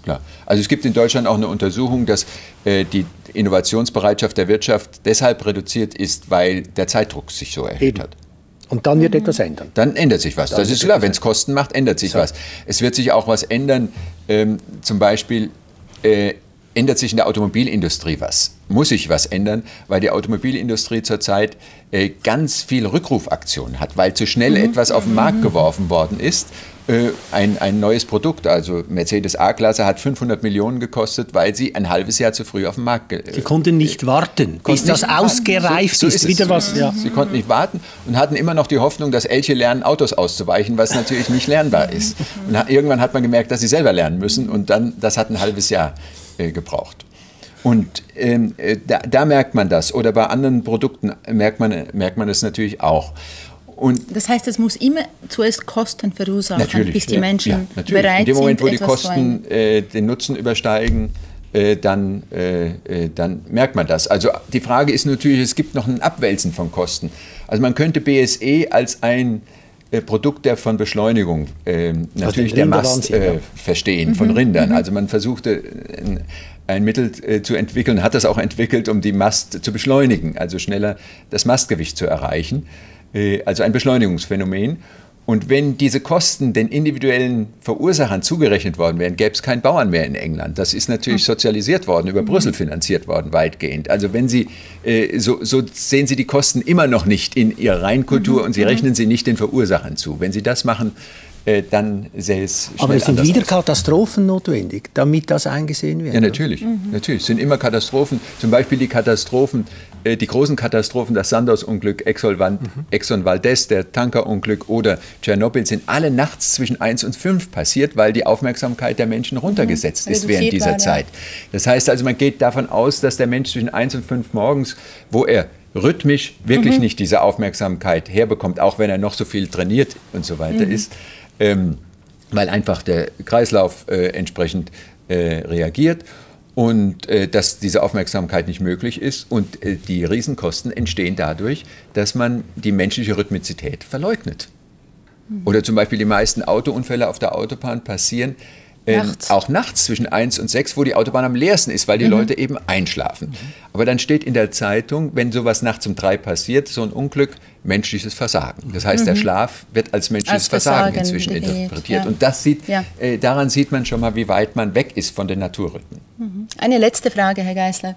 klar. Also es gibt in Deutschland auch eine Untersuchung, dass äh, die Innovationsbereitschaft der Wirtschaft deshalb reduziert ist, weil der Zeitdruck sich so erhöht hat. Und dann wird mhm. etwas ändern. Dann ändert sich was. Dann das ist klar, wenn es Kosten macht, ändert sich so. was. Es wird sich auch was ändern, ähm, zum Beispiel äh, ändert sich in der Automobilindustrie was. Muss sich was ändern, weil die Automobilindustrie zurzeit äh, ganz viel Rückrufaktionen hat, weil zu schnell mhm. etwas auf den Markt mhm. geworfen worden ist. Äh, ein, ein neues Produkt, also Mercedes A-Klasse hat fünfhundert Millionen gekostet, weil sie ein halbes Jahr zu früh auf den Markt... Äh, sie konnten nicht warten, bis das ausgereift so, so ist. ist wieder was, ja. Sie konnten nicht warten und hatten immer noch die Hoffnung, dass Elche lernen, Autos auszuweichen, was natürlich nicht lernbar ist. Und irgendwann hat man gemerkt, dass sie selber lernen müssen und dann, das hat ein halbes Jahr äh, gebraucht. Und ähm, da, da merkt man das. Oder bei anderen Produkten merkt man, merkt man das natürlich auch. Und das heißt, es muss immer zuerst Kosten verursachen, bis die Menschen ja, ja, bereit sind, in dem Moment, wo die Kosten äh, den Nutzen übersteigen, äh, dann, äh, äh, dann merkt man das. Also die Frage ist natürlich, es gibt noch ein Abwälzen von Kosten. Also man könnte B S E als ein äh, Produkt der von Beschleunigung äh, natürlich der Mast äh, verstehen, mhm. von Rindern. Also man versuchte ein, ein Mittel äh, zu entwickeln, hat das auch entwickelt, um die Mast zu beschleunigen, also schneller das Mastgewicht zu erreichen. Also ein Beschleunigungsphänomen. Und wenn diese Kosten den individuellen Verursachern zugerechnet worden wären, gäbe es keinen Bauern mehr in England. Das ist natürlich sozialisiert worden, über Brüssel finanziert worden, weitgehend. Also wenn Sie, äh, so, so sehen Sie die Kosten immer noch nicht in Ihrer Reinkultur mhm. und Sie rechnen sie nicht den Verursachern zu. Wenn Sie das machen, äh, dann sähe es schnell Aber es sind anders wieder aus. Katastrophen notwendig, damit das eingesehen wird? Ja, natürlich. Mhm. natürlich. Es sind immer Katastrophen. Zum Beispiel die Katastrophen, äh, die großen Katastrophen, das Sandoz-Unglück, Exxon, mhm. Exxon Valdez, der Tankerunglück oder Tschernobyl, sind alle nachts zwischen eins und fünf passiert, weil die Aufmerksamkeit der Menschen runtergesetzt mhm. ist während dieser war, Zeit. Ja. Das heißt also, man geht davon aus, dass der Mensch zwischen eins und fünf morgens, wo er rhythmisch wirklich mhm. nicht diese Aufmerksamkeit herbekommt, auch wenn er noch so viel trainiert und so weiter mhm. ist, ähm, weil einfach der Kreislauf äh, entsprechend äh, reagiert und äh, dass diese Aufmerksamkeit nicht möglich ist. Und äh, die Riesenkosten entstehen dadurch, dass man die menschliche Rhythmizität verleugnet. Mhm. Oder zum Beispiel die meisten Autounfälle auf der Autobahn passieren Ähm, nachts. Auch nachts zwischen eins und sechs, wo die Autobahn am leersten ist, weil die mhm. Leute eben einschlafen. Mhm. Aber dann steht in der Zeitung, wenn sowas nachts um drei passiert, so ein Unglück, menschliches Versagen. Das heißt, mhm. der Schlaf wird als menschliches als Versagen, Versagen inzwischen definiert. interpretiert. Ja. Und das sieht, ja. äh, daran sieht man schon mal, wie weit man weg ist von den Naturrhythmen. Mhm. Eine letzte Frage, Herr Geisler.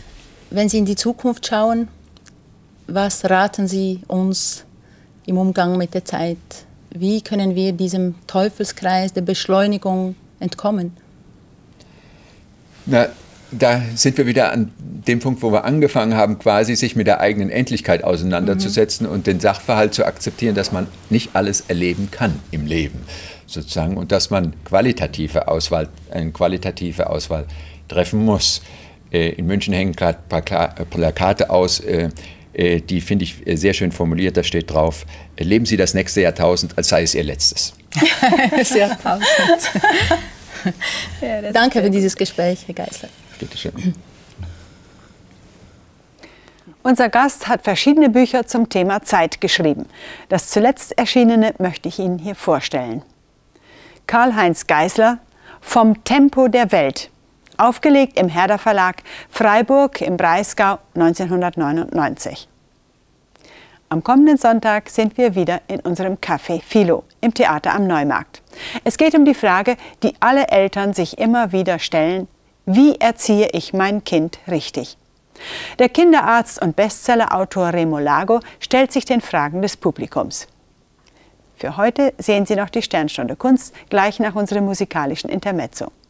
Wenn Sie in die Zukunft schauen, was raten Sie uns im Umgang mit der Zeit? Wie können wir diesem Teufelskreis der Beschleunigung entkommen? Na, da sind wir wieder an dem Punkt, wo wir angefangen haben, quasi sich mit der eigenen Endlichkeit auseinanderzusetzen mhm. und den Sachverhalt zu akzeptieren, dass man nicht alles erleben kann im Leben, sozusagen, und dass man qualitative Auswahl, eine qualitative Auswahl treffen muss. In München hängen gerade ein paar Plakate aus, die finde ich sehr schön formuliert. Da steht drauf: Leben Sie das nächste Jahrtausend, als sei es Ihr letztes. Sehr passend. Ja, danke für dieses Gespräch, Herr Geisler. Bitte schön. Unser Gast hat verschiedene Bücher zum Thema Zeit geschrieben. Das zuletzt erschienene möchte ich Ihnen hier vorstellen. Karl-Heinz Geisler, Vom Tempo der Welt. Aufgelegt im Herder Verlag, Freiburg im Breisgau neunzehnhundertneunundneunzig. Am kommenden Sonntag sind wir wieder in unserem Café Philo im Theater am Neumarkt. Es geht um die Frage, die alle Eltern sich immer wieder stellen: Wie erziehe ich mein Kind richtig? Der Kinderarzt und Bestsellerautor Remo Lago stellt sich den Fragen des Publikums. Für heute sehen Sie noch die Sternstunde Kunst, gleich nach unserem musikalischen Intermezzo.